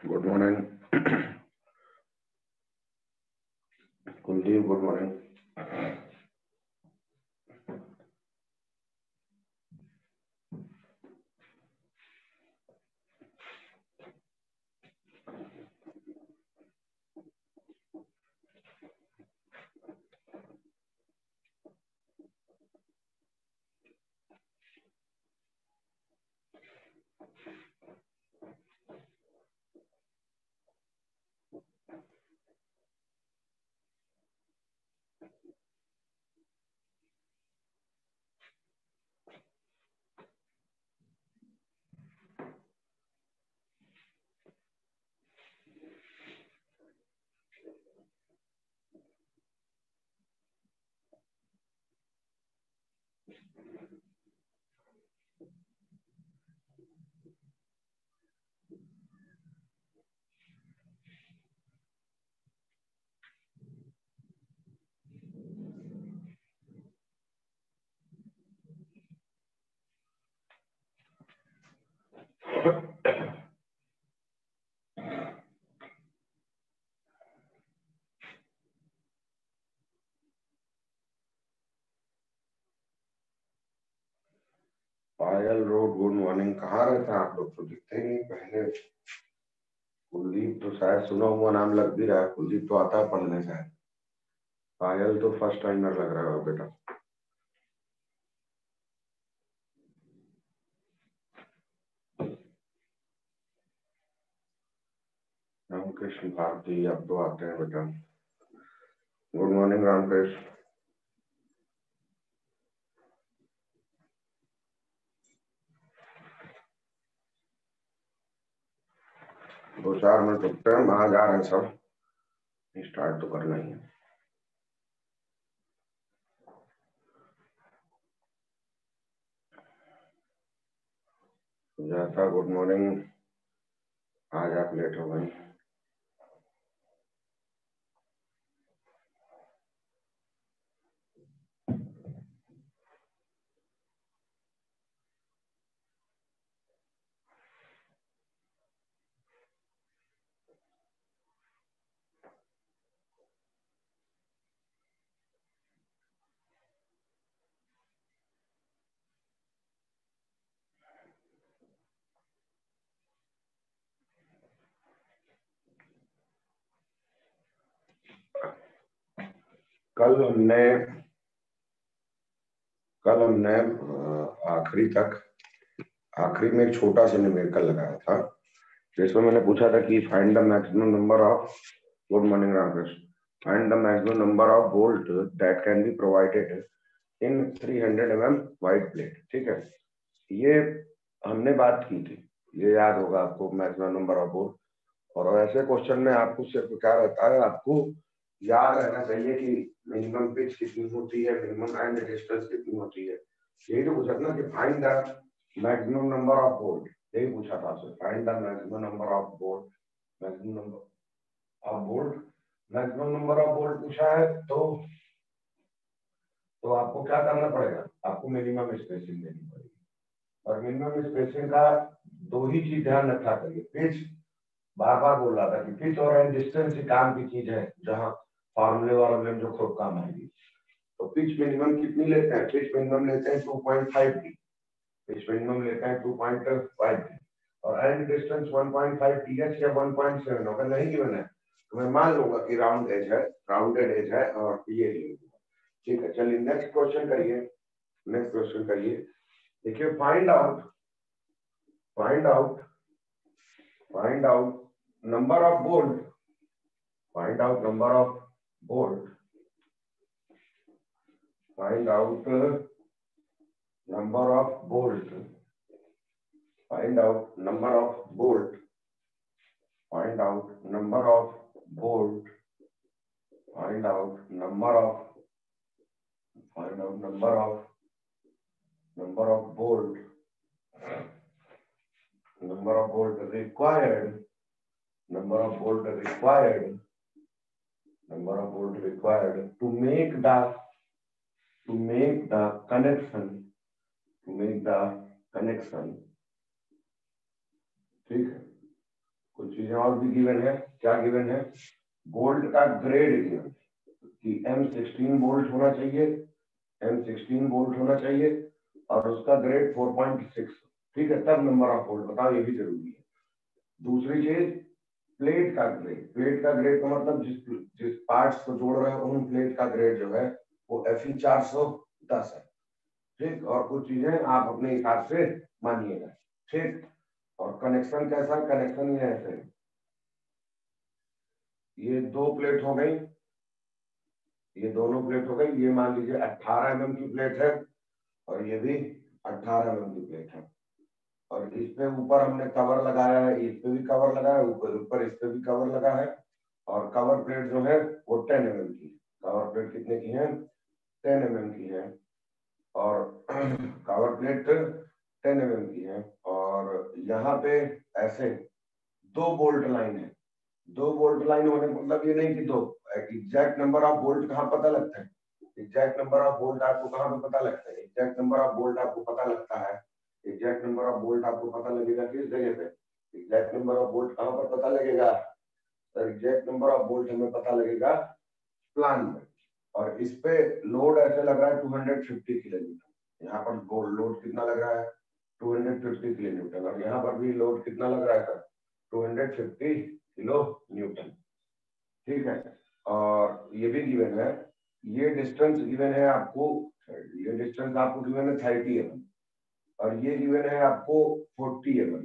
Good morning Kuldeep, good morning. Payal रोड, good morning. कहाँ रहते हैं आप लोग? तो दिखते नहीं पहले। कुलदीप तो शायद सुना हुआ नाम लग भी रहा है। कुलदीप तो आता है पढ़ने शायद। पायल तो फर्स्ट टाइमर लग रहा है बेटा। रामकृष्ण भारती अब तो आते हैं बेटा। Good morning Ramakrishna. दो चार मिनट रुकते हैं, आ जा रहे हैं सब। स्टार्ट तो करना ही है। Sujata, good morning. आज आप लेट हो गई। कल हमने आखिरी में एक छोटा सा न्यूमेरिकल लगाया था, जिसमें मैंने पूछा था कि find the maximum number of, good morning Ramakrishna, find the maximum number of bolt that can be provided in 300 mm wide plate. ठीक है, ये हमने बात की थी, ये याद होगा आपको, मैक्सिमम नंबर ऑफ बोल्ट। और ऐसे क्वेश्चन में आपको सिर्फ क्या रहता है, आपको याद रहना चाहिए कि मिनिमम पिच कितनी होती है, मिनिमम एंड डिस्टेंस कितनी होती है। यही तो पूछा था ना कि find the maximum number of bolt, यही पूछा था आपसे, find the maximum number of bolt, maximum number of bolt, maximum number of bolt पूछा है तो आपको क्या करना पड़ेगा, आपको मिनिमम स्पेसिंग देनी पड़ेगी। और मिनिमम स्पेसिंग का दो ही चीज ध्यान रखा करिए, पिच, बार बार बोल रहा था कि पिच और एंड डिस्टेंस ही काम की चीज है, जहां फार्मूले वाले में जो खूब काम आएगी। तो पिच मिनिमम कितनी लेते हैं? पिच मिनिमम लेते हैं 2.5 डी, पिच मिनिमम लेते हैं 2.5 डी, और एंड डिस्टेंस 1.5 टीएच या 1.7। अगर नहीं गिवन है तो मैं मान लूंगा कि राउंड एज है, राउंडेड एज है, और ये ले लूंगा। ठीक है, चलिए नेक्स्ट क्वेश्चन करिए। नेक्स्ट क्वेश्चन करिए, देखिए, find out number of bolt, find out number of bolt, find out number of bolt, find out number of bolt, find out number of bolt, find out number of bolt, number of bolt required, number of bolt required, number of bolt required to make the connection, ठीक है, कुछ चीजें और भी given है। क्या given है? Bolt का ग्रेड गिवन कि M16 बोल्ट होना चाहिए, M16 बोल्ट होना चाहिए और उसका ग्रेड 4.6, ठीक है, तब नंबर ऑफ बोल्ट बताओ, ये भी जरूरी है। दूसरी चीज प्लेट का ग्रेड। प्लेट का ग्रेड का मतलब जिस पार्ट्स को जोड़ रहे हो उन प्लेट का ग्रेड जो है वो Fe 410 है, ठीक। और कुछ चीजें आप अपने हिसाब से मानिएगा, ठीक। और कनेक्शन कैसा? कनेक्शन ये ऐसे है, ये 2 प्लेट हो गई, ये दोनों प्लेट हो गई, ये मान लीजिए 18 mm की प्लेट है और ये भी 18 mm की प्लेट है। और इस पे ऊपर हमने कवर लगाया है, इस पे भी कवर लगा है, ऊपर इस पे भी कवर लगा है। और कवर प्लेट जो है वो 10 mm की। कवर प्लेट कितने की है? 10 mm की है। और कवर प्लेट 10 mm की है। और यहाँ पे ऐसे 2 बोल्ट लाइन है। 2 बोल्ट लाइन होने का मतलब ये नहीं कि 2, एग्जैक्ट नंबर ऑफ बोल्ट कहाँ पता लगता है? एग्जैक्ट नंबर ऑफ बोल्ट आपको कहाँ पे पता लगता है? एग्जैक्ट नंबर ऑफ बोल्ट आपको पता लगता है, एग्जैक्ट नंबर ऑफ बोल्ट आपको पता लगेगा किस जगह पे? एग्जैक्ट नंबर ऑफ बोल्ट कहाँ पर पता लगेगा? एग्जैक्ट नंबर ऑफ बोल्ट हमें पता लगेगा प्लान में। और इस पे लोड ऐसे लग रहा है 250 किलो न्यूटन। यहाँ पर लोड कितना लग रहा है? 250 किलो न्यूटन। और यहाँ पर भी लोड कितना लग रहा है सर? 250 किलो न्यूटन, ठीक है। और ये भी गिवन है, ये डिस्टेंस गिवन है आपको, ये डिस्टेंस आपको गिवन है 30 mm और ये गिवन है आपको 40 mm।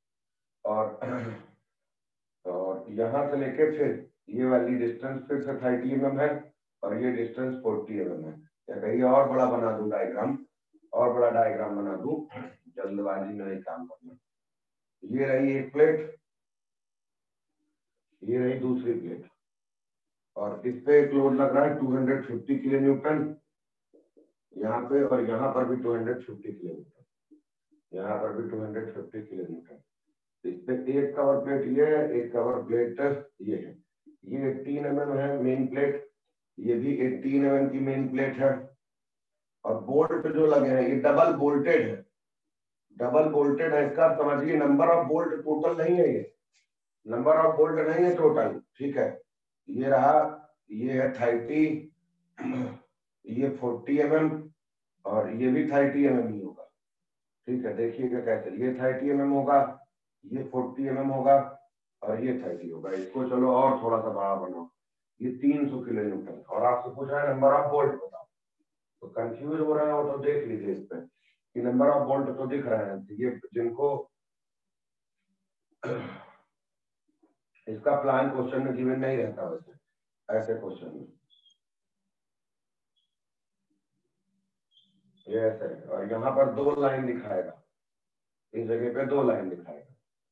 और यहाँ से लेके फिर ये वाली डिस्टेंस फिर से 30 mm है और ये डिस्टेंस 40 mm है। या कहीं और बड़ा बना दूं डायग्राम, और बड़ा डायग्राम बना दूं, जल्दबाजी में नहीं काम करना। ये रही एक प्लेट, ये रही दूसरी प्लेट और इस पे एक लोड लग रहा है 250 किलो न्यूटन यहाँ पे, और यहाँ पर भी 250 किलो न्यूटन, यहाँ पर भी 250 किलो न्यूटन। इस पे एक कवर प्लेट ये है, एक कवर प्लेट ये है। ये 18 mm है मेन प्लेट, ये भी 18 mm की मेन प्लेट है। और बोल्ट जो लगे हैं ये डबल बोल्टेड है, डबल बोल्टेड है। इसका समझिए नंबर ऑफ बोल्ट टोटल नहीं है, ये नंबर ऑफ बोल्ट नहीं है टोटल, ठीक है। ये रहा, ये है 30, ये 40 mm और ये भी 30 mm ही होगा, ठीक है। देखिएगा कैसे, ये 30 mm होगा, ये 40 mm होगा और ये 30 होगा। इसको चलो और थोड़ा सा बड़ा बनाओ, ये 300 किलो न्यूटन। और आपसे पूछ रहा है नंबर ऑफ बोल्ट बताओ, तो कंफ्यूज हो रहे हो तो देख लीजिए इस पे कि नंबर ऑफ बोल्ट तो दिख रहे हैं। ये जिनको इसका प्लान क्वेश्चन में गिवन नहीं रहता वैसे, ऐसे क्वेश्चन में ये ऐसे है। और यहाँ पर 2 लाइन दिखाएगा, इस जगह पे 2 लाइन दिखाएगा।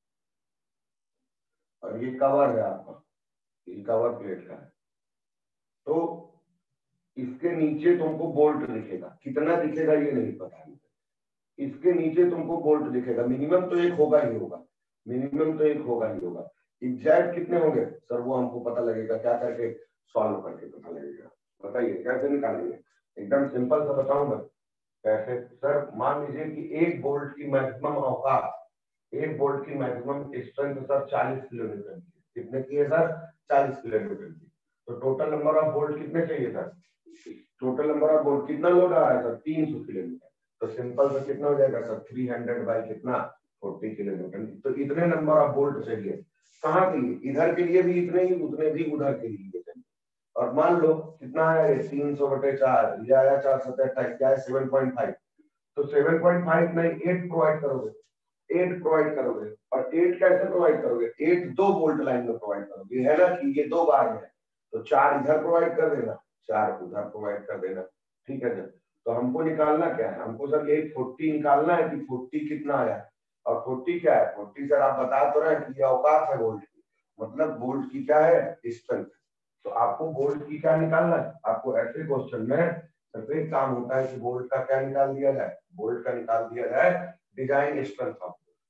और ये कवर है आपका, ये कवर प्लेट का है। तो इसके नीचे तुमको बोल्ट दिखेगा, कितना दिखेगा ये नहीं पता है। इसके नीचे तुमको बोल्ट दिखेगा, मिनिमम तो एक होगा ही होगा, मिनिमम तो एक होगा ही होगा। एग्जैक्ट कितने होंगे सर वो हमको पता लगेगा, क्या करके? सॉल्व करके पता लगेगा। बताइए कैसे निकालेंगे? एकदम सिंपल सा बताऊंगा कैसे। सर मान लीजिए कि एक बोल्ट की मैक्सिमम औकात, एक बोल्ट की मैक्सिमम स्ट्रेंथ सर 40 किलोमीटर की। कितने की है सर? 40 किलोमीटर की। तो टोटल नंबर ऑफ बोल्ट कितने चाहिए sir? Total number of bolt कितना लोड आ रहा है सर? 300 किलोमीटर। तो सिंपल से कितना हो जाएगा सर? 300 बाई कितना? 40 किलोमीटर। तो इतने नंबर ऑफ बोल्ट चाहिए। कहाँ के लिए? इधर के लिए भी इतने ही, उतने भी उधर के लिए चाहिए। और मान लो कितना है 300/4, ये आया 4/27, क्या है 7.5। तो 7.5 नहीं 8 प्रोवाइड करोगे, 8 प्रोवाइड करोगे। और 8 कैसे प्रोवाइड करोगे? 8 2 बोल्ट लाइन में प्रोवाइड करोगे, है ना कि ये 2 बार में है। तो 4 इधर प्रोवाइड कर देना, 4 उधर प्रोवाइड कर देना, ठीक है सर। तो हमको निकालना क्या है? हमको सर ये 40 निकालना है कि 40 कितना आया। और 40 क्या है? 40 सर आप बता तो रहे हैं कि ये औकात है बोल्ट की, मतलब बोल्ट की क्या है? स्ट्रेंथ। तो आपको बोल्ट की क्या निकालना है? आपको ऐसे क्वेश्चन में सिर्फ एक काम होता है कि बोल्ट का क्या निकाल दिया जाए? बोल्ट का निकाल दिया जाए डिजाइन स्ट्रेंथ ऑफ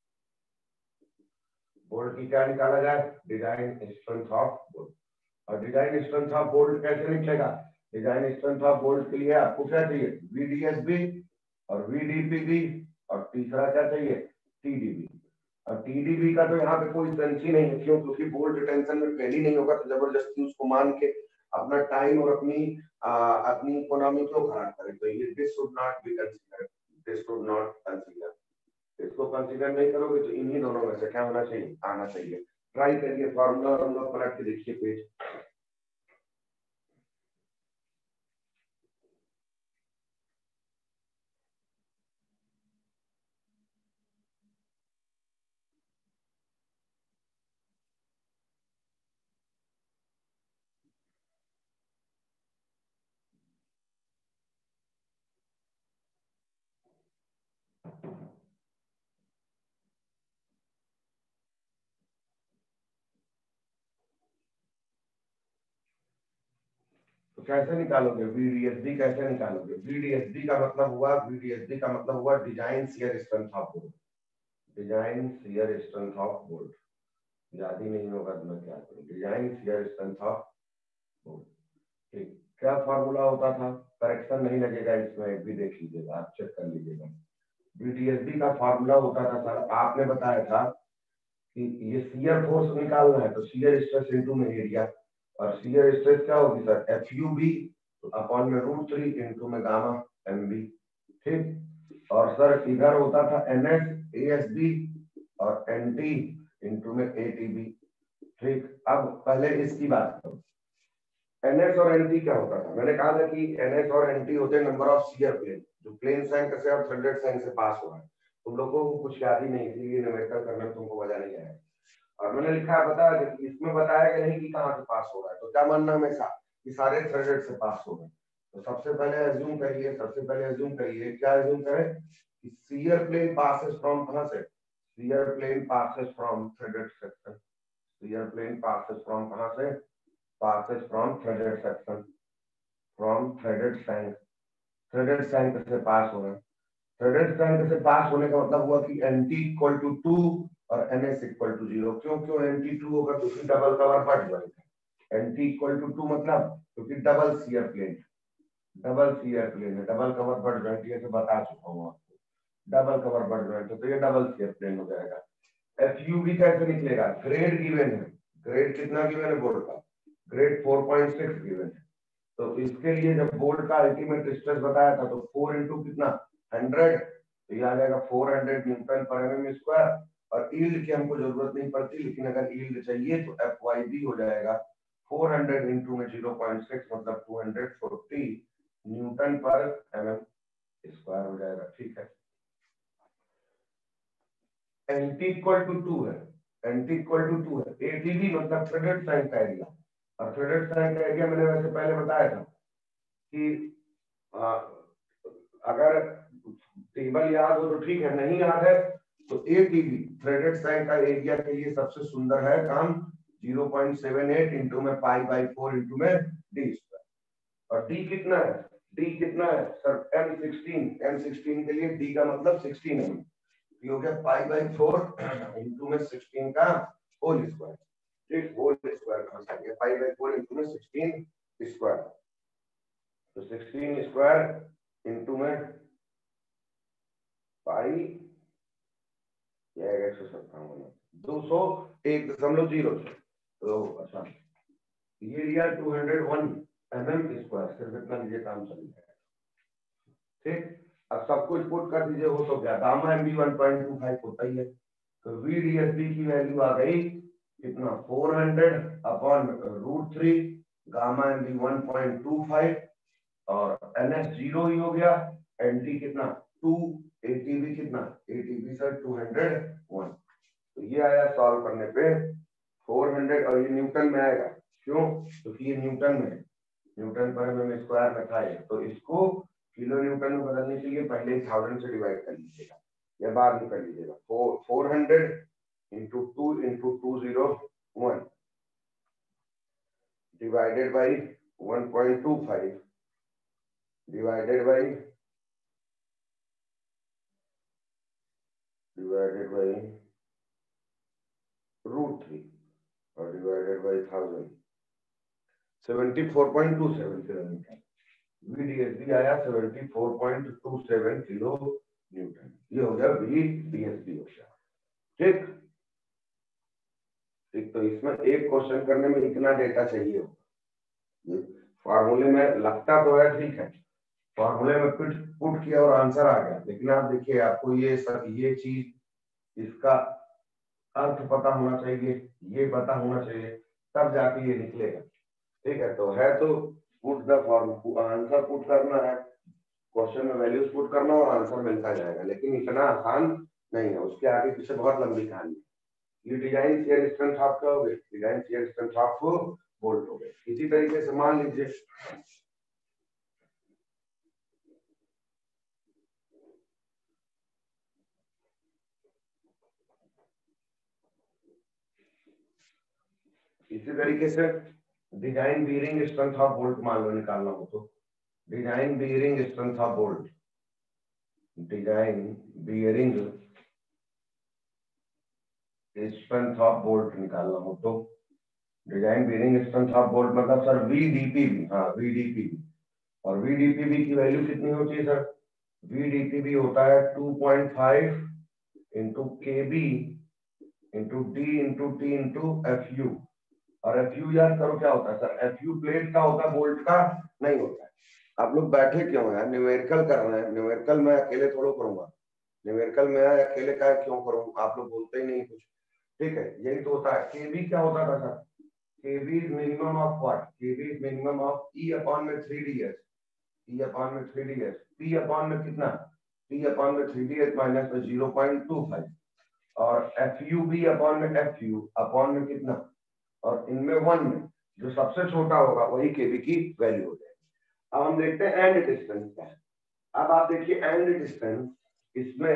बोल्ट की। क्या निकाला जाए? Design strength of bolt. और डिजाइन स्ट्रेंथ ऑफ बोल्ट कैसे निकलेगा? डिजाइन स्ट्रेंथ ऑफ बोल्ट के लिए आपको क्या चाहिए? VDSB और VDPB और तीसरा क्या चाहिए? TDB। और TDB का तो यहाँ पे कोई सेंस ही नहीं है, क्यों? क्योंकि बोल्ट टेंशन में फेल ही नहीं होगा, तो जबरदस्ती उसको मान के अपना टाइम और अपनी इकोनॉमी क्यों खराब करें? तो ये this should not be consider, this should not consider. इसको कंसीडर नहीं करोगे तो इन्हीं दोनों में से क्या होना चाहिए? आना चाहिए। ट्राई करिए, फॉर्मूला हम लोग पलट के देखिए पेज। तो कैसे निकालोगे VDSD? कैसे निकालोगे? VDSD का मतलब हुआ, VDSD का मतलब हुआ design shear strength of bolt, design shear strength of bolt. याद ही नहीं होगा तो मैं क्या करूं? Design shear strength of bolt. ठीक, क्या फॉर्मूला होता था? करेक्शन नहीं लगेगा इसमें, एक भी देख लीजिएगा, आप चेक कर लीजिएगा। VDSD का फॉर्मूला होता था सर, आपने बताया था कि ये शियर फोर्स निकालना है तो शियर स्ट्रेस इनटू में एरिया, और शियर स्ट्रेस क्या होगी सर? FUB अपॉन में √3 इनटू में गामा MB। ठीक, और सर इधर होता था NS ASB और NT इनटू में ATB। ठीक, अब पहले इसकी बात करो। NS और NT क्या होता था? मैंने कहा था कि NS और NT होते हैं नंबर ऑफ शियर प्लेन, जो प्लेन साइन से और थ्रेडेड साइन से पास हो रहा है। तुम लोगों को कुछ याद ही नहीं, इसलिए न्यूमेरिकल करना तुमको मजा नहीं आएगा। और मैंने लिखा है, बता इसमें बताया कि नहीं कि कहाँ से पास हो रहा है, तो क्या मानना हमेशा कि सारे थ्रेडेड से पास हो रहे हैं। तो सबसे पहले एज्यूम करिए, क्या एज्यूम करें कि शियर प्लेन पासेस फ्रॉम, कहां से? Shear plane passes from threaded section, shear plane passes from कहां से? Passes from threaded section, from threaded sign, threaded sign से पास हो रहा है। थ्रेडेड साइन से पास होने का मतलब हुआ कि NT इक्वल टू 2 और NS इक्वल टू 0। क्यों? क्यों NT 2 होगा तो उसकी डबल कवर बढ़ जाएगा। NT इक्वल टू 2 मतलब क्योंकि double shear plane, double shear plane है, डबल कवर बढ़ जाएगी, ये तो बता चुका हूँ आपको। डबल कवर बढ़ जाएगा तो ये डबल शियर प्लेन हो जाएगा। FUB कैसे निकलेगा? ग्रेड गिवन है, ग्रेड कितना गिवन है बोल्ट का? ग्रेड 4.6 गिवन है। तो इसके लिए जब बोल्ट का अल्टीमेट स्ट्रेस बताया था तो 4 इंटू कितना? 100, तो ये आ जाएगा 400 न्यूटन पर mm स्क्वायर। और यील्ड की हमको जरूरत नहीं पड़ती, लेकिन अगर यील्ड चाहिए तो FYB हो जाएगा 400 इंटू में 0.6 मतलब 240 न्यूटन पर mm स्क्वायर हो जाएगा। ठीक है, NT इक्वल टू 2 है, NT इक्वल टू 2 है। ATB मतलब थ्रेडेड साइन का एरिया, और थ्रेडेड साइन का एरिया मैंने वैसे पहले बताया था कि अगर टेबल याद हो तो ठीक है, नहीं याद है तो ATB थ्रेडेड साइन का एरिया के लिए सबसे सुंदर है काम 0.78 इंटू में π/4 इंटू में d स्क्वायर। और d कितना है? d कितना है सर? M16 के लिए d का मतलब 16 है, ये हो गया π/4 इंटू में 16 का होल स्क्वायर। ठीक, होल स्क्वायर कहां से आ गया? π/4 इंटू में 16 स्क्वायर, तो 16 स्क्वायर इंटू में पाई, यह 157 201.0। तो अच्छा, ये लिया 201 mm स्क्वायर, सिर्फ इतना लीजिए, काम चल जाएगा। ठीक, अब सब कुछ पुट कर दीजिए, हो तो क्या? गामा MB 1.25 होता ही है, तो VDSD की वैल्यू आ गई कितना? 400 अपॉन √3, गामा MB 1.25 और NS 0 ही हो गया, NT कितना? 2, ATB कितना? ATB sir 201। तो ये आया सॉल्व करने पे 400, और ये न्यूटन में आएगा। क्यों? क्योंकि ये न्यूटन में है, न्यूटन पर mm स्क्वायर रखा है, तो इसको किलो न्यूटन में बदलने के लिए पहले 1000 से डिवाइड कर लीजिएगा या बाद में कर लीजिएगा। 400 into 2 into 201 divided by 1.25 divided by √3 और डिवाइडेड बाई 1000, 74.27 किलोमीटर। VDSD आया 74.27 किलो न्यूटन। ये हो गया VDSD हो गया। ठीक ठीक। तो इसमें एक क्वेश्चन करने में इतना डेटा चाहिए होगा। फॉर्मूले में लगता तो है ठीक है, फॉर्मूले में पुट पुट किया और आंसर आ गया, लेकिन आप देखिए आपको ये सब ये चीज इसका अर्थ पता होना चाहिए, ये पता होना चाहिए, तब जाके ये निकलेगा। ठीक है, तो है तो put the form answer put करना है, क्वेश्चन में वैल्यूज पुट करना और आंसर मिलता जाएगा, लेकिन इतना आसान नहीं है, उसके आगे पीछे बहुत लंबी कहानी है। ये डिजाइन शेयर स्ट्रेंथ ऑफ क्या हो गए, design shear strength of bolt हो गए। इसी तरीके से मान लीजिए इसी तरीके से design bearing strength of bolt मान लो निकालना हो तो design bearing strength of bolt, design bearing strength of bolt निकालना हो तो design bearing strength of bolt मतलब सर वीडीपीबी, हाँ वीडीपीबी, और वीडीपीबी की वैल्यू कितनी होती है सर, वीडीपीबी होता है 2.5 into KB into D into T into F U. और एफ यू याद करो क्या होता है सर, एफ यू प्लेट का होता है, बोल्ट का नहीं होता है। आप लोग बैठे क्यों हैं, न्यूमेरिकल कर रहे हैं, न्यूमेरिकल मैं अकेले थोड़ा करूंगा, न्यूमेरिकल में अकेले का क्यों करूं, आप लोग बोलते ही नहीं कुछ। ठीक है, यही तो होता है। केबी क्या होता था sir, KB is minimum of what, KB is minimum of E upon में 3ds, ई अपॉन में 3ds, पी अपॉन में कितना, पी अपॉन में 3ds माइनस में 0.25, और एफ यू बी अपॉन में एफ यू अपॉन में कितना, और इनमें 1 में जो सबसे छोटा होगा वही केबी की वैल्यू हो जाएगी। अब हम देखते हैं एंड डिस्टेंस क्या है। अब आप देखिए एंड डिस्टेंस, इसमें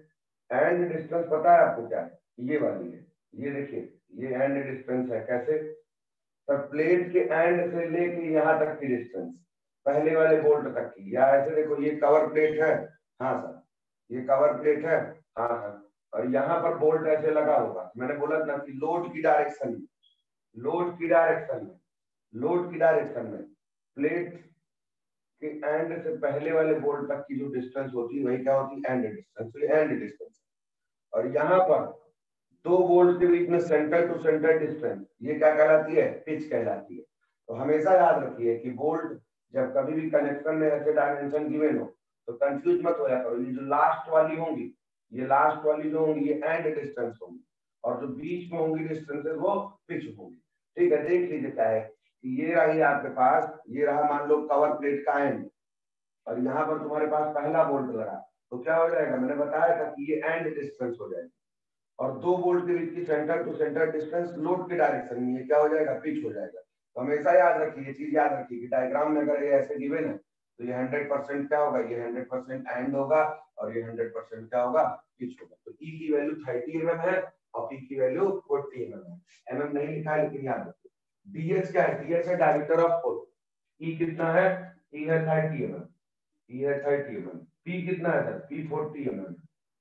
एंड डिस्टेंस पता है आपको क्या है, ये वाली है, ये देखिए ये एंड डिस्टेंस है। कैसे सर, प्लेट के एंड से लेके यहाँ तक की डिस्टेंस, पहले वाले बोल्ट तक की, या ऐसे देखो ये कवर प्लेट है, हाँ सर ये कवर प्लेट है, हाँ सर, और यहाँ पर बोल्ट ऐसे लगा होगा। मैंने बोला ना कि लोड की डायरेक्शन में, लोड की डायरेक्शन में, लोड की डायरेक्शन में प्लेट के एंड से पहले वाले बोल्ट तक की जो डिस्टेंस होती है वही क्या होती है, एंड डिस्टेंस। तो एंड डिस्टेंस, और यहाँ पर दो बोल्ट के बीच में सेंटर टू सेंटर डिस्टेंस, ये क्या कहलाती है, पिच कहलाती है। तो हमेशा याद रखिए कि बोल्ट जब कभी भी कनेक्शन में ऐसे डायमेंशन गिवन हो तो कंफ्यूज मत होया करो, ये जो लास्ट वाली होंगी, ये लास्ट वाली जो होंगी ये एंड डिस्टेंस होंगी, और जो बीच में होंगी डिस्टेंसेस वो पिच होंगी। ठीक है, देख लीजिए क्या है कि ये रही आपके पास, ये रहा मान लो कवर प्लेट का एंड, और यहाँ पर तुम्हारे पास पहला बोल्ट लगा, तो क्या हो जाएगा, मैंने बताया था कि ये एंड डिस्टेंस हो जाएगा, और दो बोल्ट के बीच की centre to centre distance load के डायरेक्शन में ये क्या हो जाएगा, पिच हो जाएगा। तो हमेशा याद रखिए, ये चीज याद रखिए कि डायग्राम में अगर ये ऐसे गिवन है तो ये 100% क्या होगा, ये 100% एंड होगा, और ये 100% क्या होगा, पिच होगा। तो ई की वैल्यू 30 mm है और पी की वैल्यू 40 mm है। एमएम नहीं लिखा है लेकिन याद रखिए। डीएच क्या है, डीएच है डायमीटर ऑफ होल, ई कितना है, ई है 30 mm, ई है 30 mm, पी कितना है सर, पी 40 mm,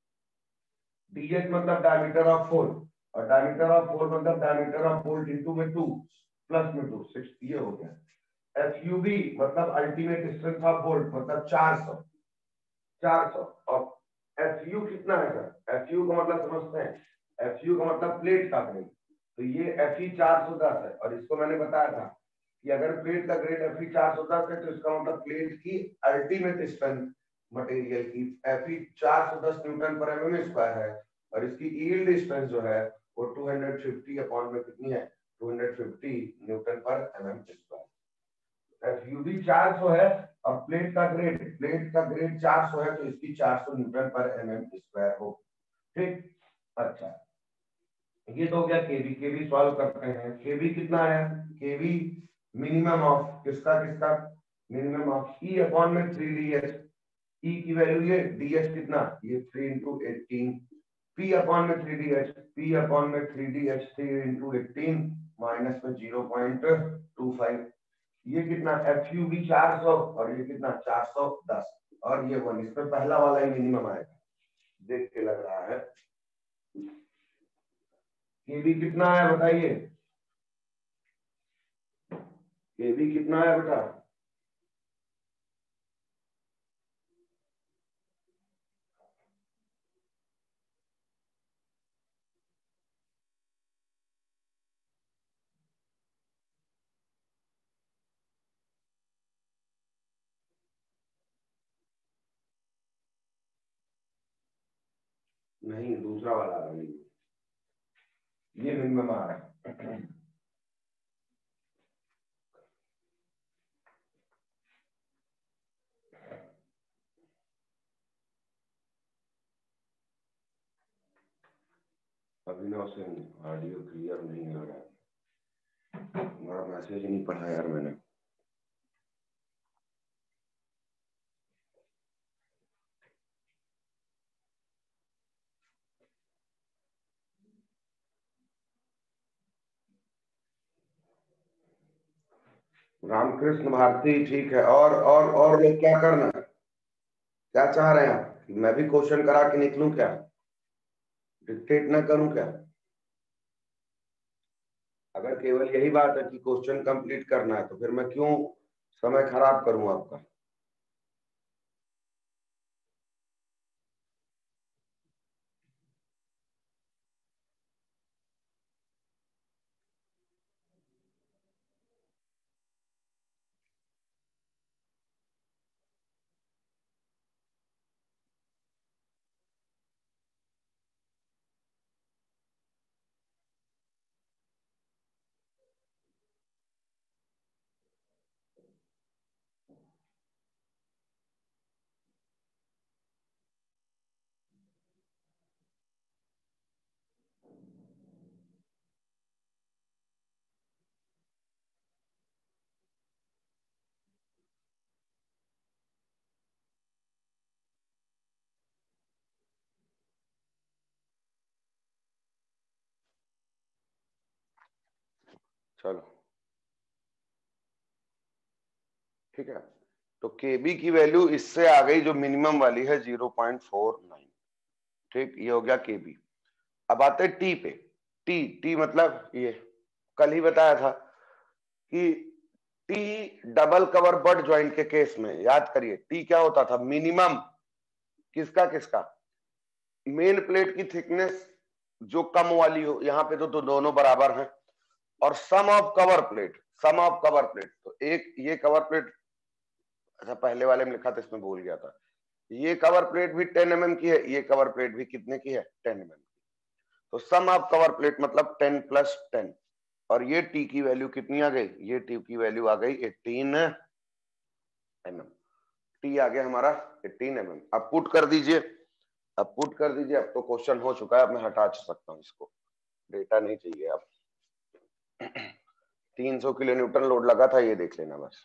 डीएच मतलब डायमीटर ऑफ होल, और डायमीटर ऑफ होल मतलब डायमीटर ऑफ बोल्ट इनटू में 2 प्लस में 2 6, ये हो गया। एफयूबी मतलब अल्टीमेट स्ट्रेंथ ऑफ बोल्ट मतलब 400, 400, और एफयू कितना है सर, एफयू का मतलब समझते हैं, एफयू का मतलब प्लेट का ग्रेड, तो ये एफई 410 है, और इसको मैंने बताया था कि अगर प्लेट का ग्रेड एफई 410 है तो इसका मतलब प्लेट की अल्टीमेट स्ट्रेंथ मटेरियल की एफई 410 न्यूटन पर एमएम स्क्वायर है, और इसकी यील्ड स्ट्रेंथ जो है वो 250 अपॉन में कितनी है, 250 न्यूटन पर एमएम स्क्वायर। एफयूबी 400 है और प्लेट का ग्रेड 400 है, तो इसकी 400 न्यूटन पर एमएम स्क्वायर हो। ठीक, अच्छा ये तो हो गया केबी, केबी सॉल्व करते हैं। केबी कितना है, केबी मिनिमम ऑफ किसका किसका, मिनिमम ऑफ ई अपॉन में 3ds, ई की वैल्यू ये, ds कितना, ये 3 इंटू 18, p अपॉन में 3ds, p अपॉन में 3ds 3 इंटू 18 माइनस में 0.25, ये कितना, एफयू भी 400 और ये कितना 410, और ये 1, इसमें पहला वाला ही मिनिमम आएगा, देख के लग रहा है। केबी कितना है बताइए, केबी कितना है बेटा, नहीं, दूसरा वाला आ रहा है, ये मिनिमम आ रहा है। अभिनव सिंह, ऑडियो क्लियर नहीं आ रहा, हमारा मैसेज नहीं पढ़ा यार मैंने। रामकृष्ण भारती, ठीक है। और लोग क्या करना है, क्या चाह रहे हैं आप? मैं भी क्वेश्चन करा के निकलूं क्या, डिक्टेट ना करूं क्या? अगर केवल यही बात है कि क्वेश्चन कंप्लीट करना है तो फिर मैं क्यों समय खराब करूं आपका? चलो ठीक है, तो केबी की वैल्यू इससे आ गई जो मिनिमम वाली है 0.49। ठीक, ये हो गया केबी। अब आते हैं टी पे। टी टी मतलब ये कल ही बताया था कि T double cover butt joint के केस में याद करिए टी क्या होता था, मिनिमम किसका किसका, मेन प्लेट की थिकनेस जो कम वाली हो, यहाँ पे तो दोनों बराबर हैं, और sum of cover plate, sum of cover plate. तो एक ये कवर प्लेट, अच्छा पहले वाले में लिखा था इसमें भूल गया था, ये कवर प्लेट भी 10 mm की है, ये कवर प्लेट भी कितने की है, 10 mm की। तो सम ऑफ कवर प्लेट मतलब 10 + 10, और ये टी की वैल्यू कितनी आ गई, ये टी की वैल्यू आ गई 18 mm। टी आ गया हमारा 18 mm। अब पुट कर दीजिए, अब पुट कर दीजिए, अब तो क्वेश्चन हो चुका है, अब मैं हटा सकता हूँ इसको, डेटा नहीं चाहिए अब। 300 किलो न्यूटन लोड लगा था, ये देख लेना बस।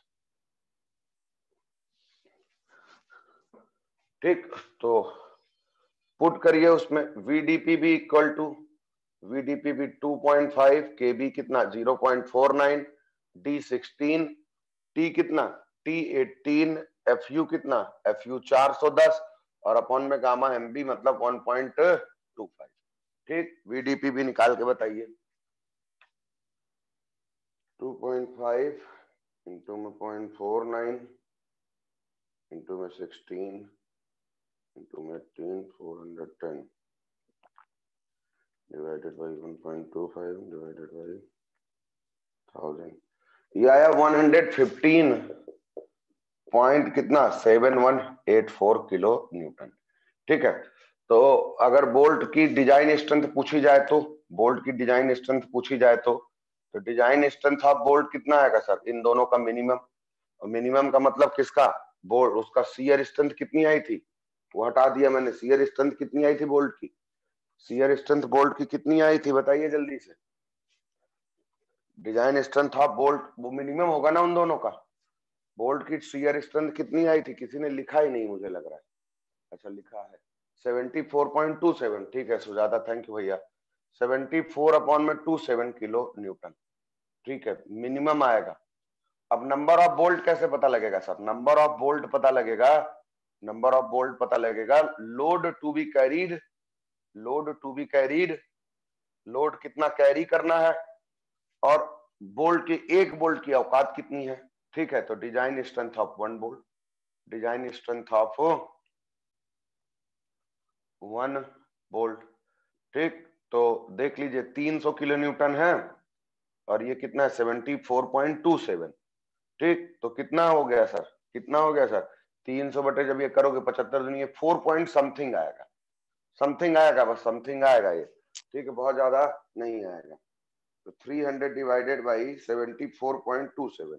ठीक, तो पुट करिए उसमें VDP भी इक्वल टू VDP भी 2.5, KB कितना 0.49, D16, T कितना T18, FU कितना FU 410, और अपॉन में गामा MB मतलब 1.25। ठीक, VDP भी निकाल के बताइए। 2.5 इंटू में 0.49 इंटू में 16 इंटू में 18, 410 divided by 1.25 divided by 1000, ये आया 115 पॉइंट कितना 7184 किलो न्यूटन। ठीक है, तो अगर बोल्ट की डिजाइन स्ट्रेंथ पूछी जाए तो, बोल्ट की डिजाइन स्ट्रेंथ पूछी जाए तो डिजाइन स्ट्रेंथ ऑफ बोल्ट कितना आएगा सर, इन दोनों का मिनिमम। और मिनिमम का मतलब किसका, बोल्ट, उसका शियर स्ट्रेंथ कितनी आई थी, वो हटा दिया मैंने। शियर स्ट्रेंथ कितनी आई थी बोल्ट की, शियर स्ट्रेंथ बोल्ट की कितनी आई थी बताइए जल्दी से। डिजाइन स्ट्रेंथ ऑफ बोल्ट वो मिनिमम होगा ना उन दोनों का। बोल्ट की शियर स्ट्रेंथ कितनी आई थी, किसी ने लिखा ही नहीं मुझे लग रहा है। अच्छा लिखा है 74.27। ठीक है सुजाता, थैंक यू भैया। 74/27 किलो न्यूटन। ठीक है, मिनिमम आएगा। अब नंबर ऑफ बोल्ट कैसे पता लगेगा सर, नंबर ऑफ बोल्ट पता लगेगा, नंबर ऑफ बोल्ट पता लगेगा load to be carried, load to be carried, load कितना कैरी करना है, और बोल्ट की एक बोल्ट की औकात कितनी है। ठीक है, तो design strength of 1 bolt, design strength of 1 bolt. ठीक, तो देख लीजिए 300 किलो न्यूटन है और ये कितना है 74.27। ठीक, तो कितना हो गया सर, कितना हो गया सर, 300 बटे जब ये करोगे 75 दूनी 4 पॉइंट समथिंग आएगा। समथिंग आएगा, बस समथिंग आएगा ये, ठीक है, बहुत ज्यादा नहीं आएगा। तो 300 डिवाइडेड बाई 74.27,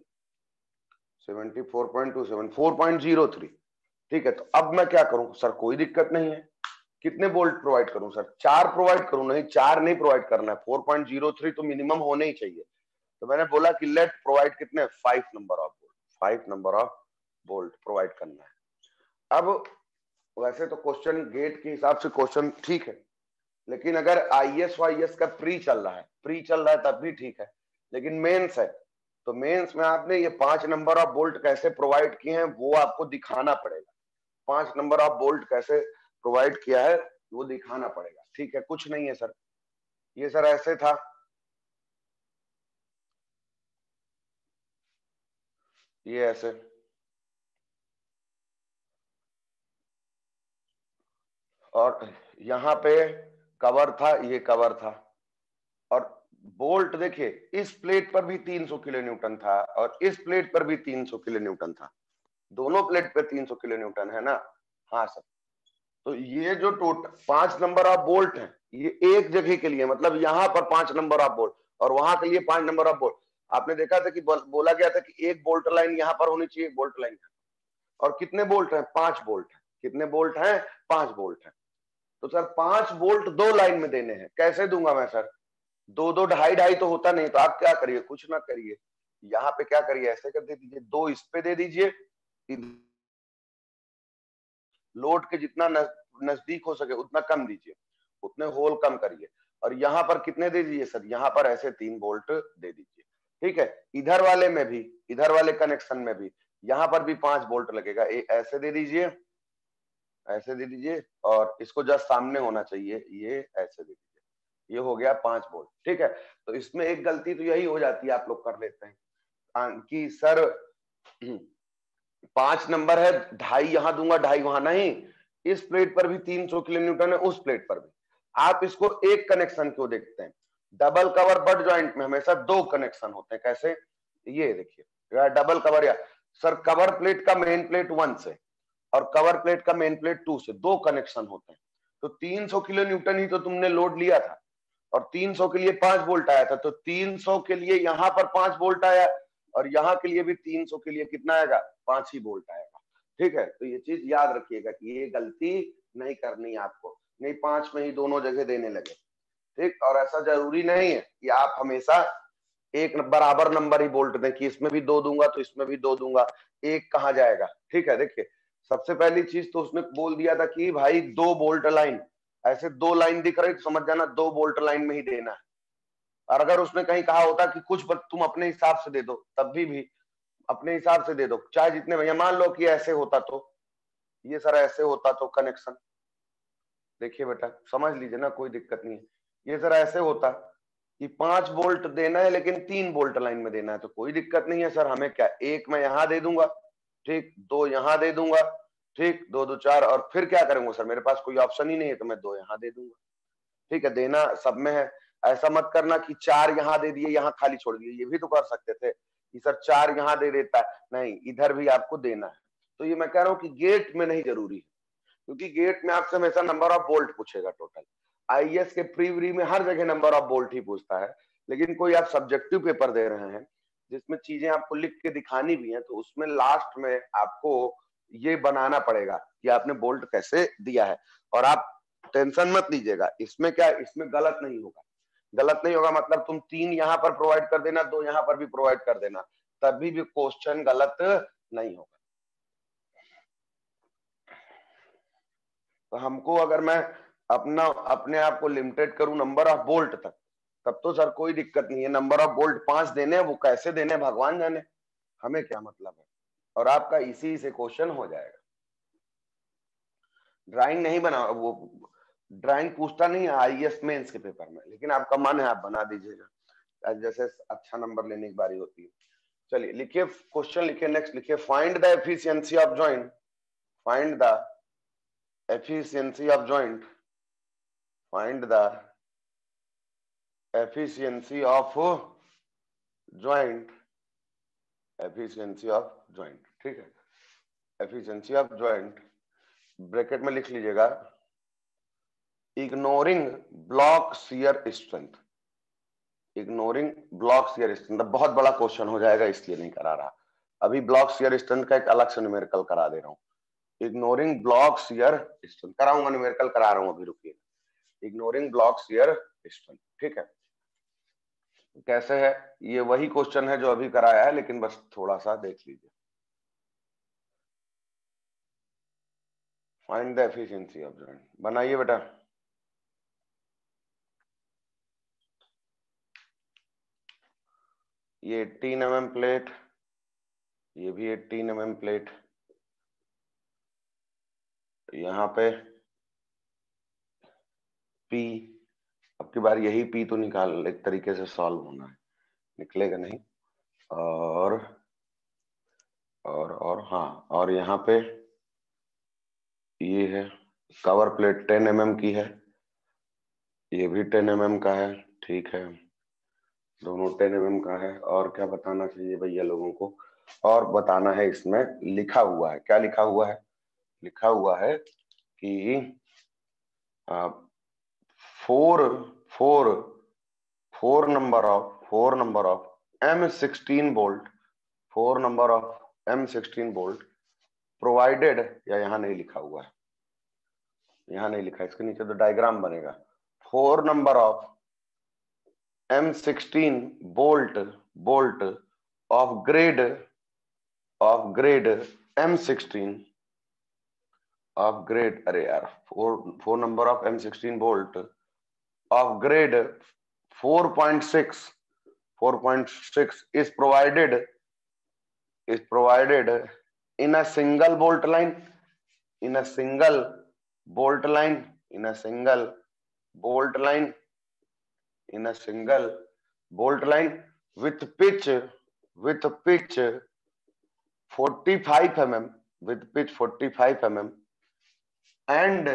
74.27, 4.03, ठीक है। तो अब मैं क्या करूं सर, कोई दिक्कत नहीं है, कितने बोल्ट प्रोवाइड करूं सर, 4 प्रोवाइड करूं, नहीं 4 नहीं प्रोवाइड करना है, 4.03 तो मिनिमम होने ही चाहिए। तो मैंने बोला कि लेट प्रोवाइड कितने, 5 number of bolt, 5 number of bolt provide करना है। अब वैसे तो क्वेश्चन गेट के हिसाब से क्वेश्चन ठीक है, लेकिन अगर आईएएस वाईएएस का प्री चल रहा है तब भी ठीक है, लेकिन मेंस है, तो मेंस में आपने ये 5 नंबर ऑफ बोल्ट कैसे प्रोवाइड किए हैं वो आपको दिखाना पड़ेगा। 5 नंबर ऑफ बोल्ट कैसे प्रोवाइड किया है वो दिखाना पड़ेगा, ठीक है। कुछ नहीं है सर, ये सर ऐसे था, ये ऐसे, और यहाँ पे कवर था, ये कवर था, और बोल्ट देखिए इस प्लेट पर भी 300 किलो न्यूटन था और इस प्लेट पर भी 300 किलो न्यूटन था, दोनों प्लेट पे 300 किलो न्यूटन है ना। हाँ सर, तो ये जो टोटल 5 नंबर ऑफ बोल्ट है ये एक जगह के लिए, मतलब यहाँ पर 5 नंबर ऑफ बोल्ट और वहां के लिए 5 नंबर ऑफ बोल्ट। आपने देखा था कि बोला गया था कि एक बोल्ट लाइन यहाँ पर होनी चाहिए, एक बोल्ट लाइन, और कितने बोल्ट हैं, 5 बोल्ट है, कितने बोल्ट हैं, 5 बोल्ट है। तो सर 5 बोल्ट 2 लाइन में देने हैं, कैसे दूंगा मैं सर, 2 ढाई ढाई तो होता नहीं, तो आप क्या करिए, कुछ ना करिए, यहाँ पे क्या करिए, ऐसे कर दे दीजिए, 2 इस पे दे दीजिए, लोड के जितना नजदीक हो सके उतना कम दीजिए, उतने होल कम करिए, और यहाँ पर कितने दे दीजिए सर, यहाँ पर ऐसे 3 बोल्ट दे दीजिए, ठीक है। इधर वाले में भी, इधर वाले कनेक्शन में भी यहाँ पर भी 5 बोल्ट लगेगा, ऐसे दे दीजिए, ऐसे दे दीजिए, और इसको जस्ट सामने होना चाहिए, ये ऐसे दे दीजिए, ये हो गया 5 बोल्ट, ठीक है। तो इसमें एक गलती तो यही हो जाती है, आप लोग कर लेते हैं कि सर 5 नंबर है, ढाई यहां दूंगा ढाई वहां, नहीं, इस प्लेट पर भी 300 किलो न्यूटन है, उस प्लेट पर भी। आप इसको एक कनेक्शन क्यों देखते हैं, डबल कवर बट ज्वाइंट में हमेशा 2 कनेक्शन होते हैं, कैसे, ये देखिए डबल कवर, या सर कवर प्लेट का मेन प्लेट 1 से और कवर प्लेट का मेन प्लेट 2 से 2 कनेक्शन होते हैं। तो 300 किलो न्यूटन ही तो तुमने लोड लिया था और 300 के लिए 5 वोल्ट आया था, तो 300 के लिए यहाँ पर 5 वोल्ट आया और यहाँ के लिए भी 300 के लिए कितना आएगा, 5 ही वोल्ट आएगा, ठीक है। तो ये चीज याद रखिएगा कि ये गलती नहीं करनी आपको, नहीं 5 में ही दोनों जगह देने लगे, ठीक। और ऐसा जरूरी नहीं है कि आप हमेशा एक बराबर नंबर ही बोल्ट दें कि इसमें भी 2 दूंगा तो इसमें भी 2 दूंगा, एक कहा जाएगा, ठीक है। देखिए सबसे पहली चीज तो उसने बोल दिया था कि भाई 2 बोल्ट लाइन, ऐसे 2 लाइन दिख रही तो समझ जाना 2 बोल्ट लाइन में ही देना है। और अगर उसने कहीं कहा होता कि कुछ तुम अपने हिसाब से दे दो, तब भी अपने हिसाब से दे दो, चाहे जितने भैया, मान लो कि ऐसे होता तो, ये सर ऐसे होता तो कनेक्शन, देखिए बेटा समझ लीजिए ना, कोई दिक्कत नहीं है, ये सर ऐसे होता कि 5 वोल्ट देना है लेकिन 3 वोल्ट लाइन में देना है, तो कोई दिक्कत नहीं है सर, हमें क्या, एक मैं यहां दे दूंगा, ठीक, 2 यहां दे दूंगा, ठीक, 2 2 4, और फिर क्या करूंगा सर, मेरे पास कोई ऑप्शन ही नहीं है तो मैं 2 यहां दे दूंगा, ठीक है। देना सब में है, ऐसा मत करना कि 4 यहां दे दिए यहां खाली छोड़ दिए, ये भी तो कर सकते थे कि सर 4 यहां दे देता है, नहीं इधर भी आपको देना है। तो ये मैं कह रहा हूं कि गेट में नहीं जरूरी है, क्योंकि गेट में आपसे हमेशा नंबर ऑफ बोल्ट पूछेगा टोटल, आईएएस के प्री में हर जगह नंबर ऑफ बोल्ट ही पूछता है, लेकिन कोई आप सब्जेक्टिव पेपर दे रहे हैं जिसमें चीजें आपको लिख के दिखानी भी है, तो उसमें लास्ट में आपको ये बनाना पड़ेगा कि आपने बोल्ट कैसे दिया है। और आप टेंशन मत लीजिएगा, इसमें क्या, इसमें गलत नहीं होगा, गलत नहीं होगा मतलब तुम 3 यहाँ पर प्रोवाइड कर देना, 2 यहाँ पर भी प्रोवाइड कर देना, तभी भी क्वेश्चन गलत नहीं होगा। तो हमको अगर मैं अपने आप को लिमिटेड करूं नंबर ऑफ बोल्ट तक, तब तो सर कोई दिक्कत नहीं है, नंबर ऑफ बोल्ट 5 देने, वो कैसे देने भगवान जाने, हमें क्या मतलब है, और आपका इसी से क्वेश्चन हो जाएगा। ड्राइंग नहीं बना, वो ड्राइंग पूछता नहीं है आईएएस मेंस के पेपर में, लेकिन आपका मन है आप बना दीजिएगा, जैसे अच्छा नंबर लेने की बारी होती है। चलिए लिखिए क्वेश्चन, लिखिए नेक्स्ट, लिखिए find the efficiency of joint, find the efficiency of joint, find the efficiency of joint, efficiency of joint, ठीक है, efficiency of joint ब्रैकेट में लिख लीजिएगा ignoring block shear strength, ignoring block shear strength बहुत बड़ा question हो जाएगा, इसलिए नहीं करा रहा। अभी ब्लॉक शियर स्ट्रेंथ का एक अलग से न्यूमेरिकल करा दे रहा हूं। इग्नोरिंग ब्लॉक शियर स्ट्रेंथ कराऊंगा, न्यूमेरिकल करा रहा हूं अभी, रुकिए। इग्नोरिंग ब्लॉक शियर स्ट्रेंथ, ठीक है। कैसे है ये? वही क्वेश्चन है जो अभी कराया है, लेकिन बस थोड़ा सा देख लीजिए। Find the efficiency of joint, बनाइए बेटा। ये 18 mm प्लेट, ये भी 18 mm प्लेट, यहाँ पे P, अब की बार यही P तो निकाल, एक तरीके से सॉल्व होना है, निकलेगा नहीं। और हाँ, और यहाँ पे ये है कवर प्लेट 10 mm की है, ये भी 10 mm का है, ठीक है, दोनों 10 mm का है। और क्या बताना चाहिए भैया लोगों को? और बताना है, इसमें लिखा हुआ है, क्या लिखा हुआ है? लिखा हुआ है कि four number of M16 bolt, 4 number of M16 bolt provided, या यहाँ नहीं लिखा हुआ है, यहाँ नहीं लिखा, इसके नीचे तो डायग्राम बनेगा। 4 number of M16 bolt of grade M16 of grade, अरे यार, 4 number of M16 bolt of grade 4.6 is provided in a single bolt line, in a single bolt line with pitch 45 mm, with pitch 45 mm and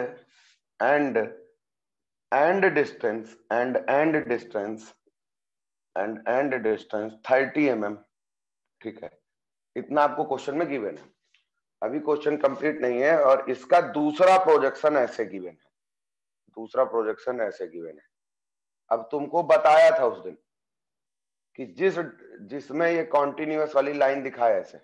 distance 30 mm, ठीक है। इतना आपको question में given है, अभी question complete नहीं है। और इसका दूसरा प्रोजेक्शन ऐसे गिवन है, अब तुमको बताया था उस दिन कि जिसमें ये कॉन्टिन्यूअस वाली लाइन दिखाए, ऐसे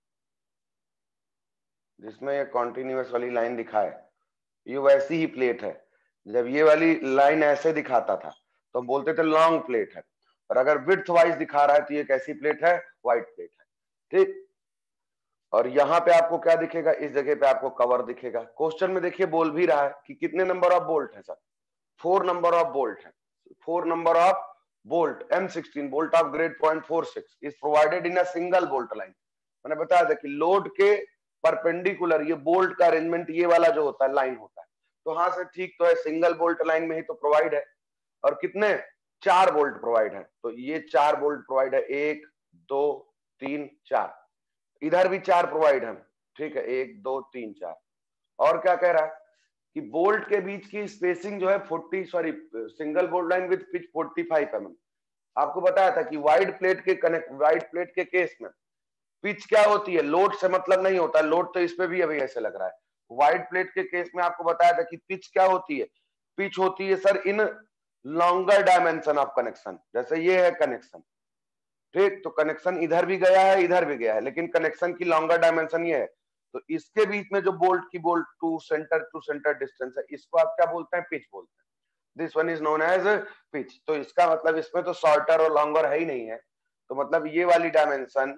जिसमें ये कॉन्टिन्यूअस वाली लाइन दिखाए, ये वैसी ही प्लेट है। जब ये वाली लाइन ऐसे दिखाता था तो हम बोलते थे लॉन्ग प्लेट है, और अगर विड्थ वाइज दिखा रहा है तो ये कैसी प्लेट है? वाइड प्लेट है, ठीक। और यहाँ पे आपको क्या दिखेगा? इस जगह पे आपको कवर दिखेगा। क्वेश्चन में देखिए बोल भी रहा है कि कितने नंबर ऑफ बोल्ट है सर? 4 नंबर ऑफ बोल्ट है। 4 number of bolt M16 bolt of grade 0.46 is provided in a single bolt line. मैंने बताया था कि लोड के परपेंडिकुलर ये बोल्ट का अरेंजमेंट ये वाला जो होता है लाइन होता है, तो हाँ सर ठीक तो है, सिंगल बोल्ट लाइन में ही तो प्रोवाइड है। और कितने? 4 बोल्ट प्रोवाइड है, तो ये 4 बोल्ट प्रोवाइड है, 1 2 3 4, इधर भी 4 प्रोवाइड है, ठीक है, 1 2 3 4। और क्या कह रहा है कि बोल्ट के बीच की स्पेसिंग जो है single bolt line with pitch 45 mm। आपको बताया था कि वाइड प्लेट के केस में पिच क्या होती है? लोड से मतलब नहीं होता, लोड तो इसमें भी अभी ऐसे लग रहा है। वाइड प्लेट के केस में आपको बताया था कि पिच क्या होती है? पिच होती है sir in longer dimension of connection, जैसे ये है कनेक्शन, ठीक, तो कनेक्शन इधर भी गया है इधर भी गया है, लेकिन कनेक्शन की लॉन्गर डायमेंशन ये है, तो इसके बीच में जो बोल्ट टू सेंटर डिस्टेंस है, इसको आप क्या बोलते हैं? पिच बोलते हैं। This one is known as pitch. तो इसका मतलब इसमें तो शॉर्टर और लॉन्गर है ही नहीं है, तो मतलब ये वाली डायमेंशन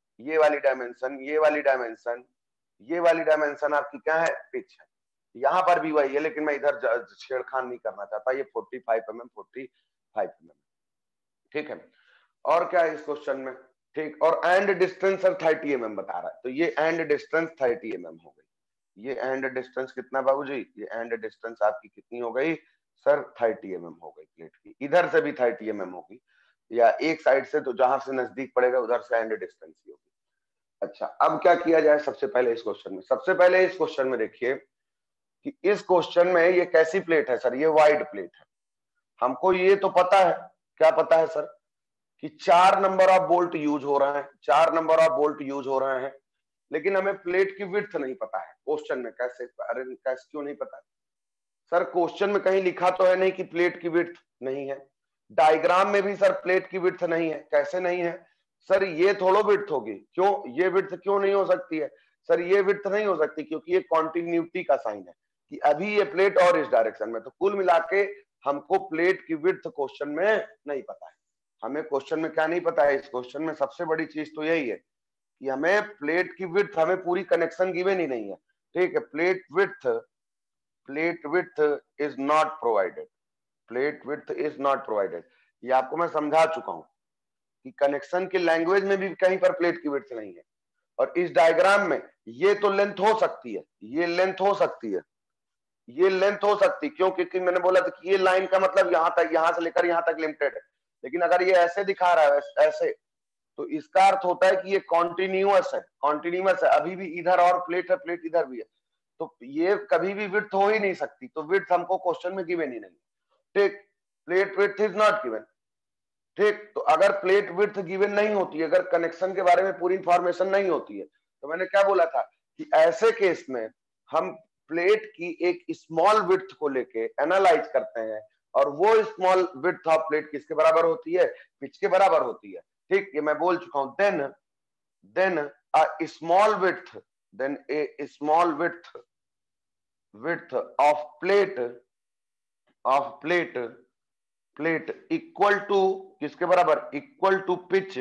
आपकी क्या है? पिच है। यहाँ पर भी वही है, लेकिन मैं इधर छेड़खान नहीं करना चाहता, ये 45 mm, ठीक है। और क्या है इस क्वेश्चन में? ठीक, और एंड डिस्टेंस सर 30 mm बता रहा है, तो ये एंड डिस्टेंस 30 mm हो गई। ये एंड डिस्टेंस कितना बाबूजी? ये एंड डिस्टेंस आपकी कितनी हो गई सर? 30 mm हो गई प्लेट की। इधर से भी 30 mm होगी, या एक साइड से, तो जहां से नजदीक पड़ेगा उधर से एंड डिस्टेंस ही होगी। अच्छा, अब क्या किया जाए? सबसे पहले इस क्वेश्चन में देखिए कि इस क्वेश्चन में ये कैसी प्लेट है सर? ये वाइड प्लेट है। हमको ये तो पता है, क्या पता है सर? कि 4 नंबर ऑफ बोल्ट यूज हो रहे हैं, 4 नंबर ऑफ बोल्ट यूज हो रहे हैं, लेकिन हमें प्लेट की विड्थ नहीं पता है। क्वेश्चन में कैसे, अरे कैसे क्यों नहीं पता? सर क्वेश्चन में कहीं लिखा तो है नहीं कि प्लेट की विड्थ नहीं है, डायग्राम में भी सर प्लेट की विड्थ नहीं है। कैसे नहीं है सर? ये थोड़ा विड्थ होगी। क्यों ये विड्थ क्यों नहीं हो सकती है सर? ये विड्थ नहीं हो सकती क्योंकि ये कॉन्टिन्यूटी का साइन है कि अभी ये प्लेट और इस डायरेक्शन में। तो कुल मिला के हमको प्लेट की विड्थ क्वेश्चन में नहीं पता है। हमें क्वेश्चन में क्या नहीं पता है? इस क्वेश्चन में सबसे बड़ी चीज तो यही है कि हमें प्लेट की विड्थ, हमें पूरी कनेक्शन गिवन ही नहीं है। ठीक है, plate width is not provided, plate width is not provided. ये आपको मैं समझा चुका हूं कि कनेक्शन की लैंग्वेज में भी कहीं पर प्लेट की विड्थ नहीं है। और इस डायग्राम में ये तो लेंथ हो सकती है, ये लेंथ हो सकती है, ये लेंथ हो सकती है। क्यों? क्योंकि मैंने बोला था कि ये लाइन का मतलब यहां तक, यहां से लेकर यहां तक लिमिटेड है। लेकिन अगर ये ऐसे दिखा रहा है ऐसे, तो इसका अर्थ होता है कि ये कॉन्टिन्यूअस है, कॉन्टिन्यूअस है। अभी भी इधर और प्लेट है, प्लेट इधर भी है, तो ये कभी भी विड्थ हो ही नहीं सकती। तो विड्थ हमको क्वेश्चन में गिवन ही नहीं। ठीक, plate width is not given. ठीक, तो अगर प्लेट विड्थ गिवन नहीं होती, अगर कनेक्शन के बारे में पूरी इंफॉर्मेशन नहीं होती है, तो मैंने क्या बोला था कि ऐसे केस में हम प्लेट की एक स्मॉल विड्थ को लेके एनालाइज करते हैं, और वो स्मॉल विड्थ ऑफ प्लेट किसके बराबर होती है? पिच के बराबर होती है। ठीक, ये मैं बोल चुका हूं। Then a small width, then a small width of plate equal to किसके बराबर? Equal to pitch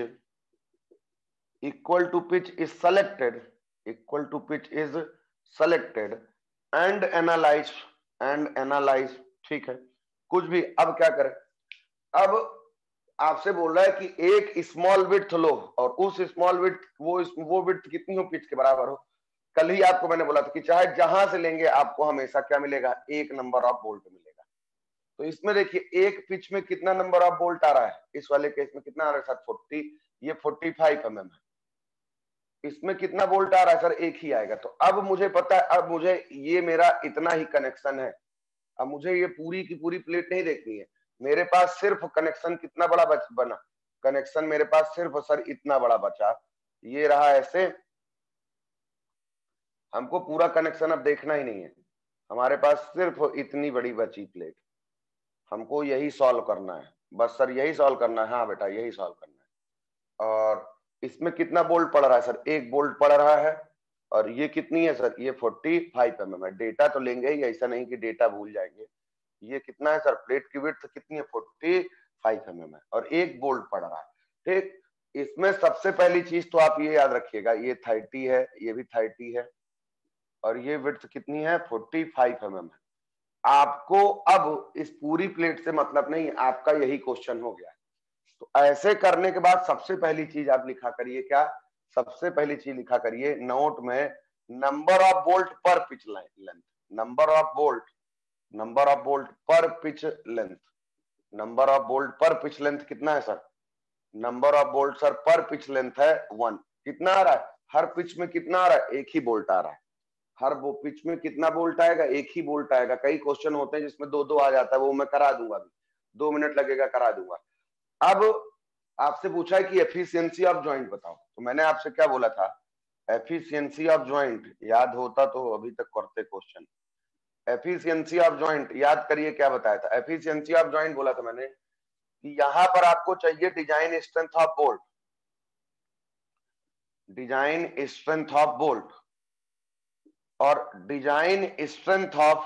is selected, equal to pitch is selected and analyse. ठीक है, कुछ भी। अब क्या करें? अब आपसे बोल रहा है कि एक स्मॉल विड्थ लो, और उस स्मॉल विड्थ वो विड्थ कितनी हो? पिच के बराबर हो। कल ही आपको मैंने बोला था कि चाहे जहां से लेंगे आपको हमेशा क्या मिलेगा? एक नंबर ऑफ बोल्ट मिलेगा। तो इसमें देखिए एक पिच में कितना नंबर ऑफ बोल्ट आ रहा है? इस वाले केस में कितना आ रहा है सर? 40, ये 45 mm है। इसमें कितना बोल्ट आ रहा है सर? एक ही आएगा। तो अब मुझे पता है, अब मुझे ये मेरा इतना ही कनेक्शन है, अब मुझे ये पूरी की पूरी प्लेट नहीं देखनी है। मेरे पास सिर्फ कनेक्शन कितना बड़ा बना? कनेक्शन मेरे पास सिर्फ सर इतना बड़ा बचा, ये रहा ऐसे। हमको पूरा कनेक्शन अब देखना ही नहीं है, हमारे पास सिर्फ इतनी बड़ी बची प्लेट। हमको यही सॉल्व करना है, बस सर यही सॉल्व करना है। हाँ बेटा, यही सॉल्व करना है। और इसमें कितना बोल्ट पड़ रहा है सर? एक बोल्ट पड़ रहा है। और ये कितनी है सर? ये 45 mm है। डेटा तो लेंगे ही, ऐसा नहीं कि डेटा भूल जाएंगे। ये कितना है सर? प्लेट की विड्थ कितनी है? 45 mm है, और एक बोल्ट पड़ रहा है। ठीक, इसमें सबसे पहली चीज तो आप ये याद रखिएगा, ये 30 है, ये भी 30 है, और ये विड्थ कितनी है? 45 mm है। आपको अब इस पूरी प्लेट से मतलब नहीं, आपका यही क्वेश्चन हो गया। तो ऐसे करने के बाद सबसे पहली चीज आप लिखा करिए, क्या? सबसे पहली चीज लिखा करिए नोट में, नंबर ऑफ बोल्ट पर pitch length. Number of bolt पर pitch length. Number of bolt पर पिच लेंथ कितना है sir? Number of bolt sir per pitch length है 1। कितना आ रहा है? हर पिच में कितना आ रहा है? एक ही बोल्ट आ रहा है। हर वो पिच में कितना बोल्ट आएगा? एक ही बोल्ट आएगा। कई क्वेश्चन होते हैं जिसमें दो दो आ जाता है, वो मैं करा दूंगा, अभी 2 मिनट लगेगा, करा दूंगा। अब आपसे पूछा है कि एफिशिएंसी ऑफ जॉइंट बताओ, तो मैंने आपसे क्या बोला था? एफिशिएंसी ऑफ जॉइंट याद होता तो अभी तक करते क्वेश्चन। एफिशिएंसी ऑफ जॉइंट याद करिए, क्या बताया था? एफिशिएंसी ऑफ जॉइंट बोला था मैंने कि यहां पर आपको चाहिए design strength of bolt, design strength of bolt, और design strength of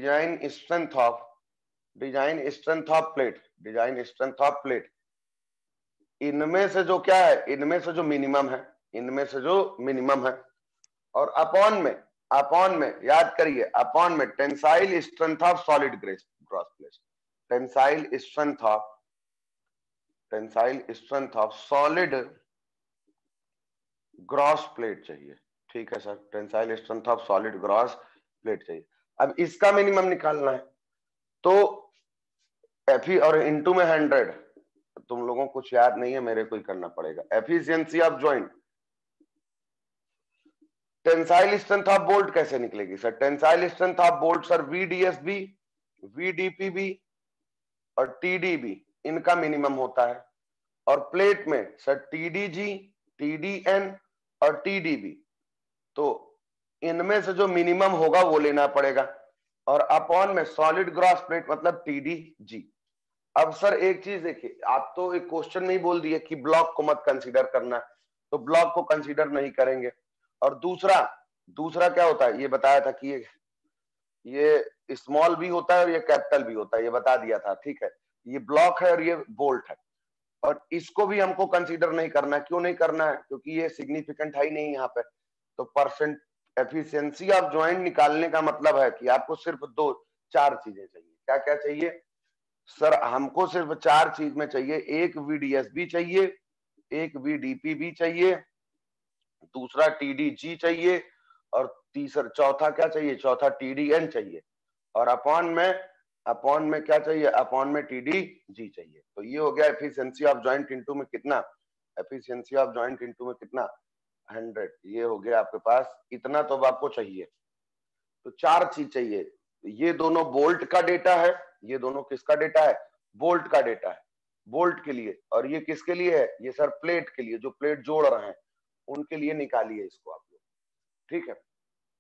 plate, design strength of plate. इनमें से जो क्या है? इनमें से जो मिनिमम है, इनमें से जो मिनिमम है। और अपॉन में याद करिए, अपॉन में tensile strength of solid gross plate, tensile strength of solid gross plate चाहिए। ठीक है sir, tensile strength of solid gross plate चाहिए। अब इसका मिनिमम निकालना है, तो एफी और इनटू में 100। तुम लोगों को कुछ याद नहीं है, मेरे को ही करना पड़ेगा। Efficiency of joint, tensile strength of bolt कैसे निकलेगी sir? Tensile strength of bolt sir VDSB, VDPB और टीडीबी, इनका मिनिमम होता है। और प्लेट में सर टीडीजी, टीडीएन और टीडीबी। तो इनमें से जो मिनिमम होगा वो लेना पड़ेगा। और अपॉन में सॉलिड ग्रॉस प्लेट मतलब TDG। अब सर एक चीज देखिए, आप तो एक क्वेश्चन में ही बोल दिए कि ब्लॉक को मत कंसीडर करना, तो ब्लॉक को कंसीडर नहीं करेंगे। और दूसरा दूसरा क्या होता है, ये बताया था कि ये स्मॉल भी होता है और ये कैपिटल भी होता है, ये बता दिया था, ठीक है। ये ब्लॉक है और ये बोल्ट है, और इसको भी हमको कंसीडर नहीं करना है। क्यों नहीं करना है? क्योंकि ये सिग्निफिकेंट है ही नहीं यहाँ पे। तो परसेंट एफिशिएंसी ऑफ जॉइंट निकालने का मतलब है कि आपको सिर्फ दो चार चीजें चाहिए। क्या क्या चाहिए सर? हमको सिर्फ चार चीज में चाहिए। एक VDSB चाहिए, एक VDPB चाहिए, दूसरा TDG चाहिए, और तीसरा चौथा क्या चाहिए? चौथा TDN चाहिए। और अपॉन में क्या चाहिए? अपॉन में TDG चाहिए। तो ये हो गया एफिशिएंसी ऑफ जॉइंट इनटू में कितना? एफिशिएंसी ऑफ जॉइंट इनटू में कितना? 100। ये हो गया आपके पास, इतना तो आपको चाहिए। तो चार चीज चाहिए। ये दोनों बोल्ट का डेटा है, ये दोनों किसका डेटा है? बोल्ट का डेटा है, बोल्ट के लिए। और ये किसके लिए है? ये सर प्लेट के लिए, जो प्लेट जोड़ रहे हैं उनके लिए निकालिए इसको आप लोग, ठीक है।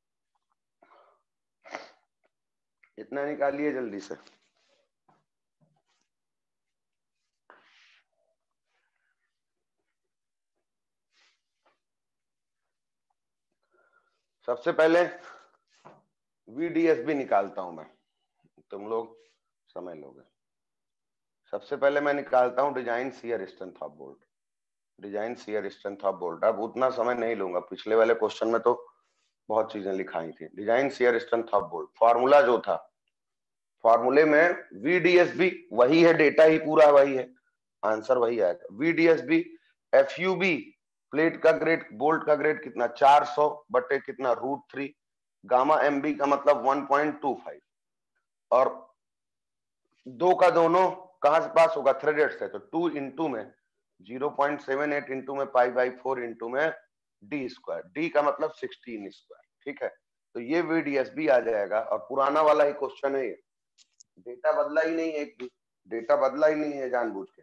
इतना निकालिए जल्दी से। सबसे पहले VDSB निकालता हूं मैं, तुम लोग समझ लोगे। सबसे पहले मैं निकालता हूं design shear strength of bolt, design shear strength of bolt. अब उतना समय नहीं लूंगा, पिछले वाले क्वेश्चन में तो बहुत चीजें लिखाई थी। Design shear strength of bolt, formula जो था, फॉर्मूले में VDSB वही है, डेटा ही पूरा वही है, आंसर वही आएगा। VDSB FUB प्लेट का ग्रेड, बोल्ट का ग्रेड कितना? 400 बटे कितना? √3। गामा MB का मतलब 1.25। और दो का दोनों कहां से पास होगा? थ्रेडेड से। तो 2 इंटू में 0.78 इंटू में π/4 इंटू में D स्क्वायर। D का मतलब 16 स्क्वायर, ठीक है। तो ये VDSB आ जाएगा। और पुराना वाला ही क्वेश्चन है ये, डेटा बदला ही नहीं है, एक भी डेटा बदला ही नहीं है जानबूझ के।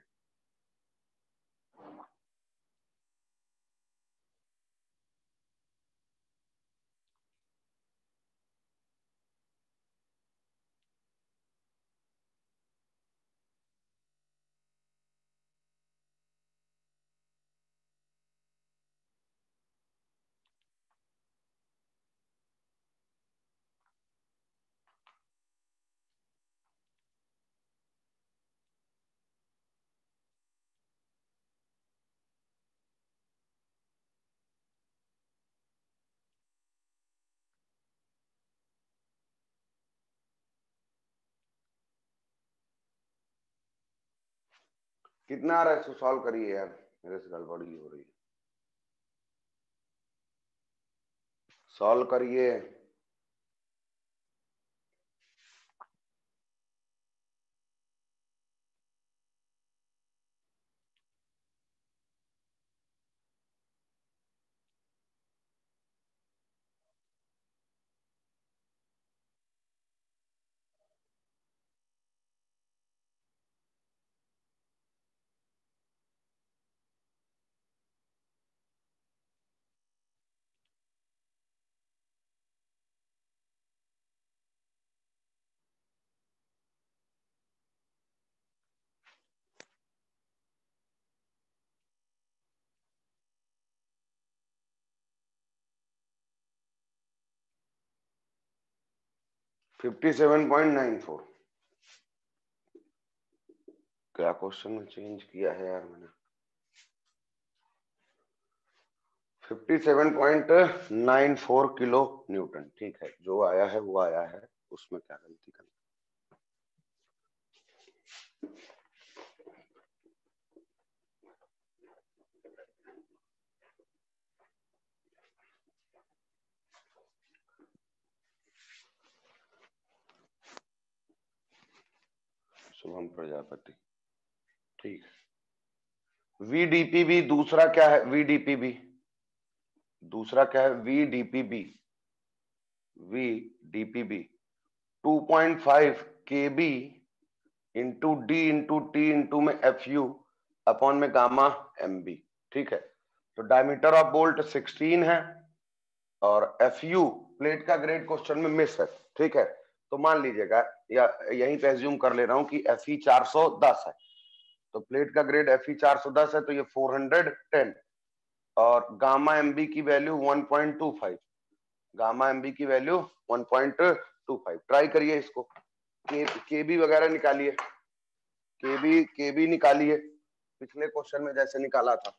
कितना आ रहा है? इसको सॉल्व करिए यार, मेरे से गड़बड़ी हो रही है। सॉल्व करिए। $57.94। क्या क्वेश्चन में चेंज किया है यार मैंने? 57.94 किलो न्यूटन, ठीक है। जो आया है वो आया है, उसमें क्या गलती करनी। शुभम प्रजापति, ठीक है। VDPB दूसरा क्या है? VDPB दूसरा क्या है? VDPB 2.5 KB into D into T into में FU अपॉन में गामा MB, ठीक है। तो डायमीटर ऑफ बोल्ट 16 है और FU प्लेट का ग्रेड क्वेश्चन में मिस है, ठीक है। तो मान लीजिएगा, या यहीं पे एज्यूम कर ले रहा हूं कि Fe 410 है, तो प्लेट का ग्रेड Fe 410 है, तो ये 410 और गामा एमबी की वैल्यू 1.25, गामा एमबी की वैल्यू 1.25। ट्राई करिए इसको, केबी वगैरह निकालिए, केबी निकालिए, पिछले क्वेश्चन में जैसे निकाला था।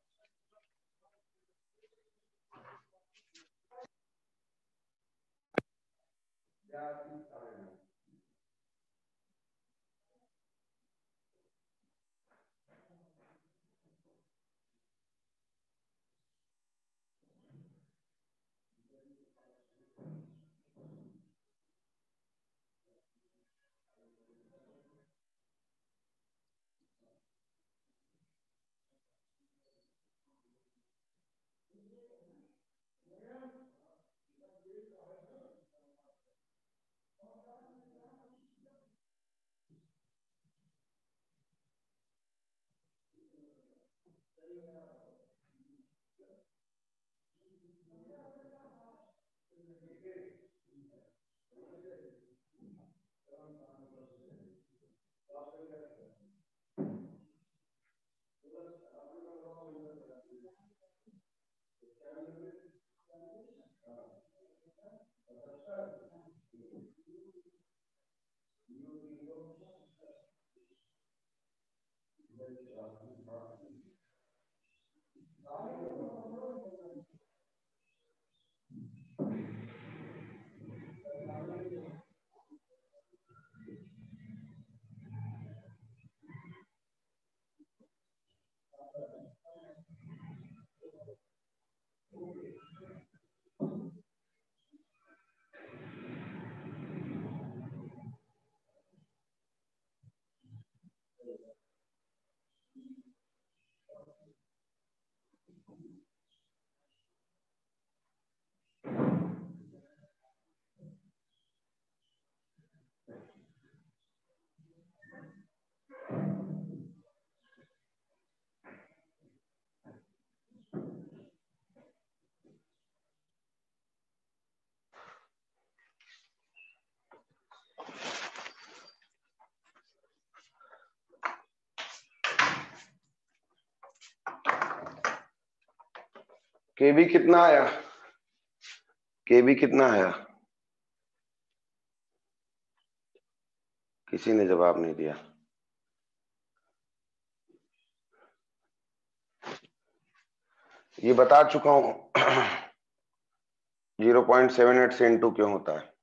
केबी कितना आया, केबी कितना आया? किसी ने जवाब नहीं दिया। ये बता चुका हूं 0.78 से इनटू क्यों होता है।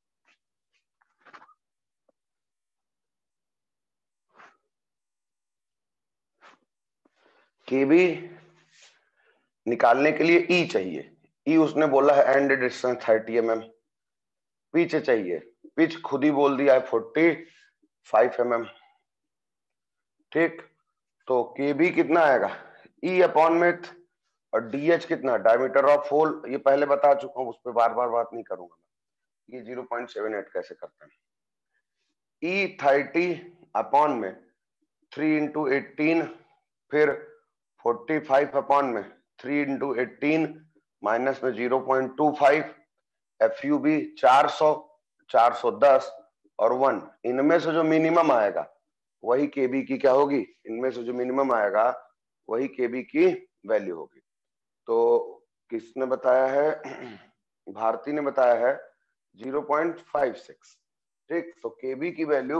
केबी निकालने के लिए ई चाहिए, ई उसने बोला है एंड डिस्टेंस 30 mm, पिच चाहिए, पिच खुद ही बोल दिया है 45 mm। ठीक, तो केबी कितना आएगा, ई अपॉन में, और डीएच कितना, डायमीटर ऑफ होल, ये पहले बता चुका हूं, उस पर बार बार बात नहीं करूंगा मैं। ये 0.78 कैसे करते हैं, ई 30 अपॉन में 3 इंटू 18, फिर 45 अपॉन में 3 इंटू 18 माइनस में 0.25, एफयूबी 400, 410 और 1, इनमें से जो मिनिमम आएगा वही केबी की क्या होगी, इनमें से जो मिनिमम आएगा वही केबी की वैल्यू होगी। तो किसने बताया है, भारती ने बताया है 0.56। ठीक, तो केबी की वैल्यू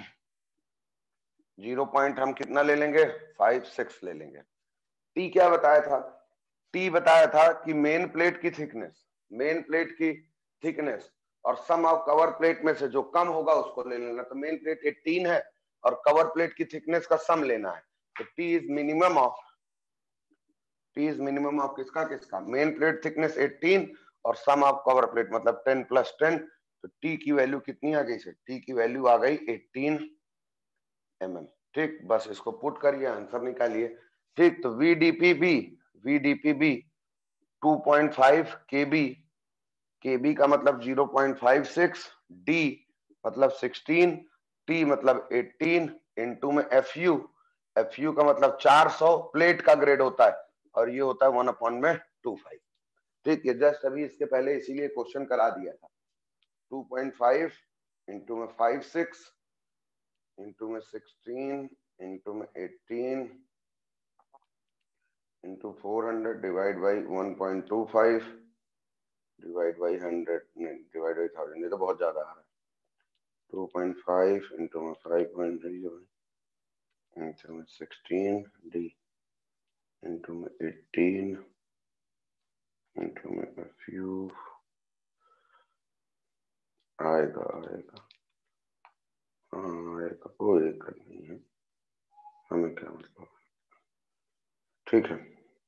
0 पॉइंट हम कितना ले लेंगे, 56 ले लेंगे। टी क्या बताया था, टी बताया था कि मेन प्लेट की थिकनेस, मेन प्लेट की थिकनेस और सम ऑफ कवर प्लेट में से जो कम होगा उसको ले लेना। तो मेन प्लेट 18 है और कवर प्लेट की थिकनेस का सम लेना है, तो T is minimum of, T is minimum of किसका किसका, मेन प्लेट थिकनेस 18 और सम ऑफ कवर प्लेट मतलब 10 + 10, तो टी की वैल्यू कितनी आ गई, टी की वैल्यू आ गई 18 mm। ठीक, बस इसको पुट करिए, आंसर निकालिए। ठीक, तो वीडीपीबी, वीडीपीबी 2.5 केबी, केबी का मतलब 0.56, डी मतलब 16, टी मतलब 18, इनटू में एफयू, एफयू का मतलब 400, प्लेट का ग्रेड होता है और ये होता है 1/25। ठीक है, जस्ट अभी इसके पहले इसीलिए क्वेश्चन करा दिया था 2.5 इंटू में 5 6 इंटू में 16 इंटू में 18 into 400 divide by 1.25 divide by 100 divide by 1000, ये तो बहुत ज्यादा आ रहा है। 2.5 इंटू में 5.3 इंटू में 16 डी इंटू में 18 इंटू में a few आएगा आएगा आएगा, कोई दिक्कत नहीं है, हमें क्या मतलब, ठीक है।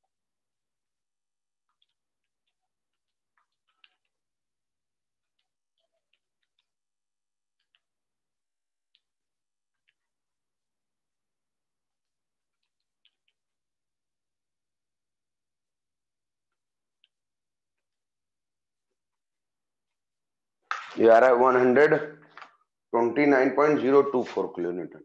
ये आ रहा है 129.024 किलो न्यूटन,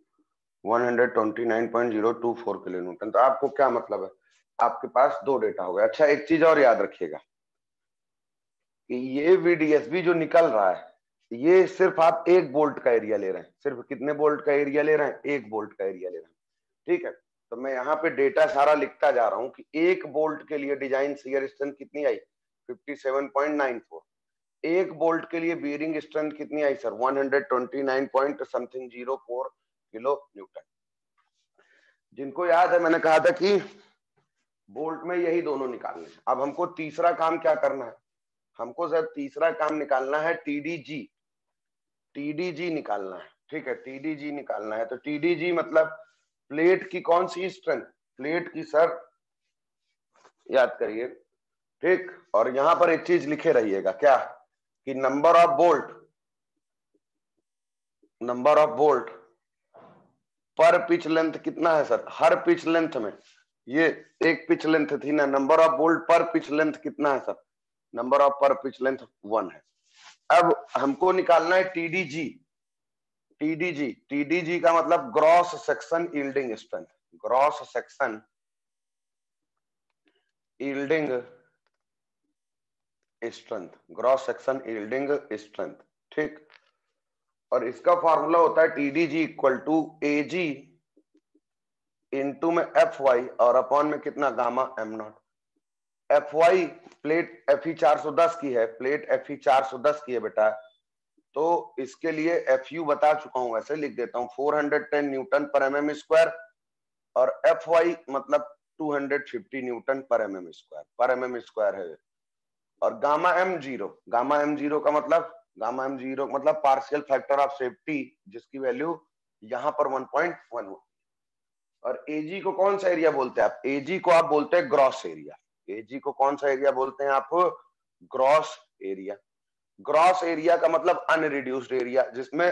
129.024 किलो न्यूटन। तो आपको क्या मतलब है, आपके पास दो डेटा हो गया। अच्छा, एक चीज और याद रखिएगा कि ये VDSB जो निकल रहा है, ये सिर्फ आप 1 वोल्ट का एरिया ले रहे हैं। सिर्फ कितने वोल्ट का एरिया ले रहे हैं? 1 वोल्ट का एरिया ले रहे हैं, ठीक है। तो मैं यहाँ पे डेटा सारा लिखता जा रहा हूँ कि 1 वोल्ट के लिए डिजाइन शियर स्ट्रेंथ कितनी आई? 57.94। 1 वोल्ट के लिए बीयरिंग स्ट्रेंथ कितनी आई sir? 129 point something 04 kilo newton. जिनको याद है, मैंने कहा था कि वोल्ट में यही दोनों निकालने हैं। अब हमको तीसरा काम क्या करना है? हमको सर तीसरा काम निकालना है TDG। TDG निकालना है, ठीक है, TDG निकालना है। तो TDG मतलब प्लेट की कौन सी स्ट्रेंथ? प्लेट की सर, याद करिए, ठीक। और यहां पर एक चीज लिखे रहिएगा, क्या? कि number of bolt per pitch length कितना है सर? हर पिच लेंथ में, ये एक पिच लेंथ थी ना, number of bolt per pitch length कितना है sir? Number of per pitch length 1 है। अब हमको निकालना है TDG। TDG का मतलब gross section yielding strength. Gross section yielding strength, gross section yielding strength, ठीक। और इसका फॉर्मूला होता है TDG equal to AG into में FY और अपॉन में कितना? Gamma m0। FY plate FE 410 की है, प्लेट FE 410 की है बेटा। तो इसके लिए FU बता चुका हूं, वैसे लिख देता हूं, 410 न्यूटन पर mm स्क्वायर। और FY मतलब 250 न्यूटन पर mm स्क्वायर है। और गामा M0 का मतलब, गामा M0 मतलब पार्शियल फैक्टर ऑफ सेफ्टी, जिसकी वैल्यू यहां पर 1.1 हो। और एजी को कौन सा एरिया बोलते हैं आप? एजी को आप बोलते हैं ग्रॉस एरिया। एजी को कौन सा एरिया बोलते हैं आप? Gross area. ग्रॉस एरिया का मतलब अनरिड्यूस्ड एरिया, जिसमें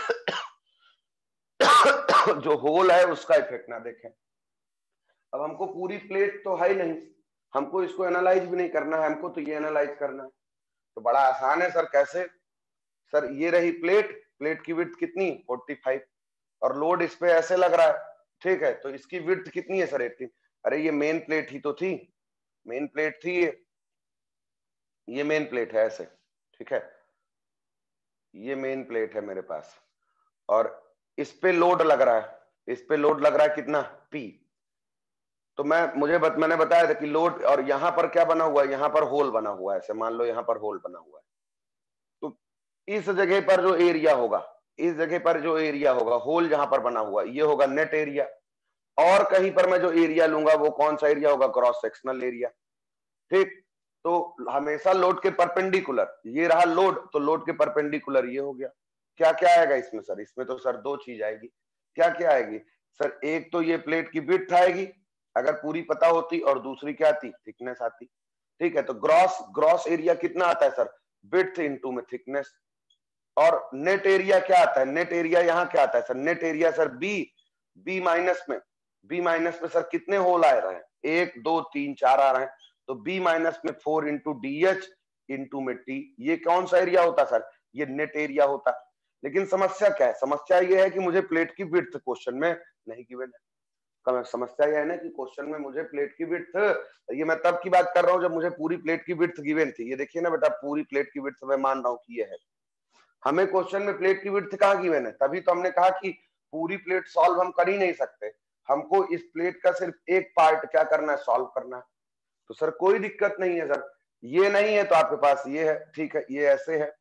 जो होल है उसका इफेक्ट ना देखें। अब हमको पूरी प्लेट तो है ही नहीं, हमको इसको एनालाइज भी नहीं करना है, हमको तो ये एनालाइज करना है। तो बड़ा आसान है सर। कैसे सर? ये रही प्लेट, प्लेट की विड्थ कितनी? 45, और लोड इस पे ऐसे लग रहा है, ठीक है। तो इसकी विड्थ कितनी है सर? 18। अरे ये मेन प्लेट ही तो थी, मेन प्लेट थी ये मेन प्लेट है ऐसे, ठीक है। ये मेन प्लेट है मेरे पास, और इस पे लोड लग रहा है, इस पे लोड लग रहा है कितना? P। तो मैंने बताया था कि लोड, और यहाँ पर क्या बना हुआ है? यहाँ पर होल बना हुआ है, ऐसे मान लो यहाँ पर होल बना हुआ है। तो इस जगह पर जो एरिया होगा, इस जगह पर जो एरिया होगा, होल जहां पर बना हुआ, ये होगा नेट एरिया। और कहीं पर मैं जो एरिया लूंगा वो कौन सा एरिया होगा? क्रॉस सेक्शनल एरिया, ठीक। तो हमेशा लोड के परपेंडिकुलर, ये रहा लोड, तो लोड के परपेंडिकुलर ये हो गया। क्या क्या आएगा इसमें सर? इसमें तो सर दो चीज आएगी। क्या क्या आएगी सर? एक तो ये प्लेट की विड्थ आएगी, अगर पूरी पता होती, और दूसरी क्या आती? थिकनेस आती, ठीक है। तो ग्रॉस एरिया कितना आता है सर? विड्थ इनटू में थिकनेस। और नेट एरिया क्या आता है? नेट एरिया यहाँ क्या आता है sir? Net area sir B minus में सर कितने होल आ रहे हैं? 1 2 3 4 आ रहे हैं। तो बी माइनस में 4 इंटू DH इंटू में T, ये कौन सा एरिया होता सर? ये नेट एरिया होता। लेकिन समस्या क्या है? समस्या ये है कि मुझे प्लेट की विड्थ क्वेश्चन में नहीं गिवन है। समस्या यह है ना कि क्वेश्चन में मुझे प्लेट की विड्थ, ये मैं तब की बात कर रहा हूं जब मुझे पूरी प्लेट की विड्थ गिवन थी। ये देखिए ना बेटा, पूरी प्लेट की विड्थ मैं मान रहा हूं कि ये है, हमें क्वेश्चन में प्लेट की विड्थ कहाँ गिवन है, तभी तो हमने कहा कि पूरी प्लेट सॉल्व हम कर ही नहीं सकते, हमको इस प्लेट का सिर्फ एक पार्ट क्या करना है, सॉल्व करना है। तो सर कोई दिक्कत नहीं है सर, ये नहीं है तो आपके पास ये है, ठीक है, ये ऐसे है,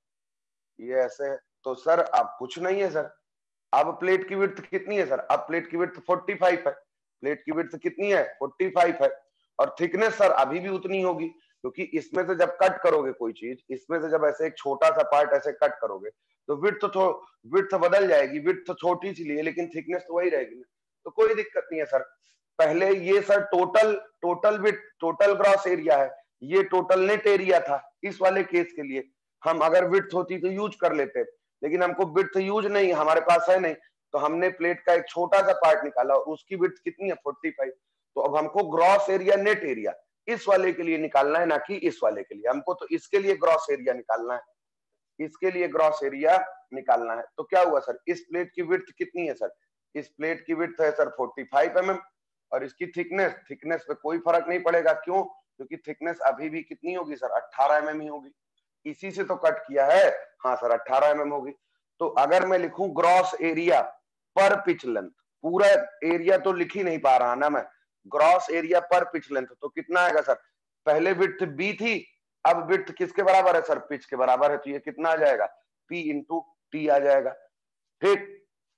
ये ऐसे है, तो सर अब कुछ नहीं है सर। अब प्लेट की विड्थ कितनी है सर, अब प्लेट की विड्थ 45 है, प्लेट की विड्थ कितनी है 45 है, और थिकनेस सर अभी भी उतनी होगी, क्योंकि इसमें से जब कट करोगे कोई चीज, इसमें से जब ऐसे एक छोटा सा पार्ट ऐसे कट करोगे तो विड्थ बदल जाएगी, विड्थ तो छोटी सी लिए लेकिन थिकनेस तो वही रहेगी, तो कोई दिक्कत नहीं है सर। पहले ये sir total width, total gross area है, ये टोटल नेट एरिया था। इस वाले केस के लिए हम अगर विड्थ होती तो यूज कर लेते, लेकिन हमको विड्थ यूज नहीं, हमारे पास है नहीं, तो हमने प्लेट का एक छोटा सा पार्ट निकाला और उसकी विड्थ कितनी है 45। तो अब हमको ग्रॉस एरिया नेट एरिया इस वाले के लिए निकालना है, ना कि इस वाले के लिए। हमको तो इसके लिए ग्रॉस एरिया निकालना है, इसके लिए ग्रॉस एरिया निकालना है। तो क्या हुआ सर, इस प्लेट की विड्थ कितनी है सर, इस प्लेट की विड्थ है सर 45 mm, और इसकी थिकनेस पे कोई फर्क नहीं पड़ेगा, क्यों, क्योंकि थिकनेस अभी भी कितनी होगी सर 18 mm ही होगी, इसी से तो कट किया है, हाँ सर 18 mm होगी। तो अगर मैं लिखूं gross area per pitch length, पूरा एरिया तो लिख ही नहीं पा रहा ना मैं, gross area per pitch length, तो कितना आएगा सर, पहले विड्थ बी थी, अब विड्थ किसके बराबर है सर, पिच के बराबर है, तो ये कितना आ जाएगा, पी इंटू टी आ जाएगा। ठीक,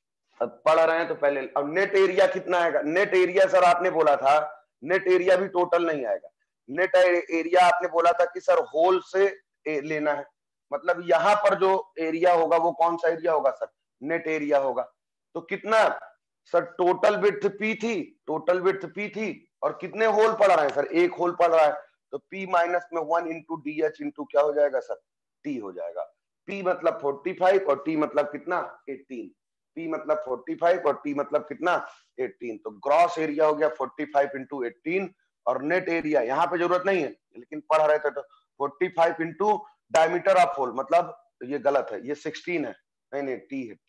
अब पढ़ रहे हैं तो पहले, अब नेट एरिया कितना आएगा, नेट एरिया सर आपने बोला था, नेट एरिया भी टोटल नहीं आएगा, नेट एरिया आपने बोला था कि सर होल से लेना है, मतलब यहां पर जो एरिया होगा वो कौन सा एरिया होगा सर, नेट एरिया होगा। तो कितना सर, टोटल विड्थ पी थी, टोटल विड्थ पी थी, और कितने होल पड़ रहे हैं सर, एक होल पड़ रहा है, तो P माइनस में 1 इंटू डी एच इंटू क्या हो जाएगा सर, T हो जाएगा। P मतलब 45 और T मतलब कितना 18, P मतलब 45 और T मतलब कितना 18, तो ग्रॉस एरिया हो गया 45 इंटू 18, और नेट एरिया यहाँ पे जरूरत नहीं है, लेकिन पढ़ रहे थे तो 45 इंटू डायमीटर ऑफ होल, मतलब ये गलत है, ये 16 है, नहीं नहीं टी है,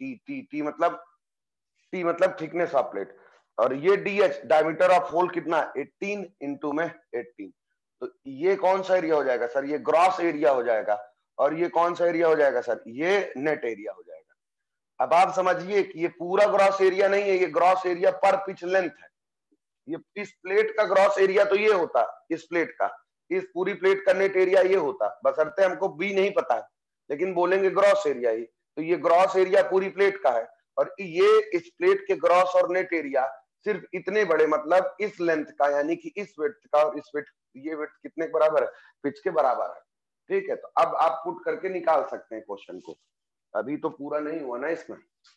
टी मतलब थिकनेस ऑफ प्लेट, और ये डीएच डायमीटर ऑफ होल कितना 18 इंटू में 18, तो ये कौन सा एरिया हो जाएगा सर, ये ग्रॉस एरिया हो जाएगा, और ये कौन सा एरिया हो जाएगा सर, ये नेट एरिया हो जाएगा। अब आप समझिए कि ये पूरा ग्रॉस एरिया नहीं है, ये gross area per pitch length है, ये इस प्लेट का ग्रॉस एरिया तो ये होता, इस प्लेट का, इस पूरी प्लेट का नेट एरिया ये होता, बशर्ते हमको बी नहीं पता है, लेकिन बोलेंगे ग्रॉस एरिया ही, तो ये ग्रॉस एरिया पूरी प्लेट का है, और ये इस प्लेट के ग्रॉस और नेट एरिया सिर्फ इतने बड़े, मतलब इस लेंथ का, यानी कि इस विड्थ का, और इस विड्थ, ये विड्थ कितने के बराबर है, पिच के बराबर है। ठीक है, तो अब आप पुट करके निकाल सकते हैं क्वेश्चन को, अभी तो पूरा नहीं हुआ ना इसमें।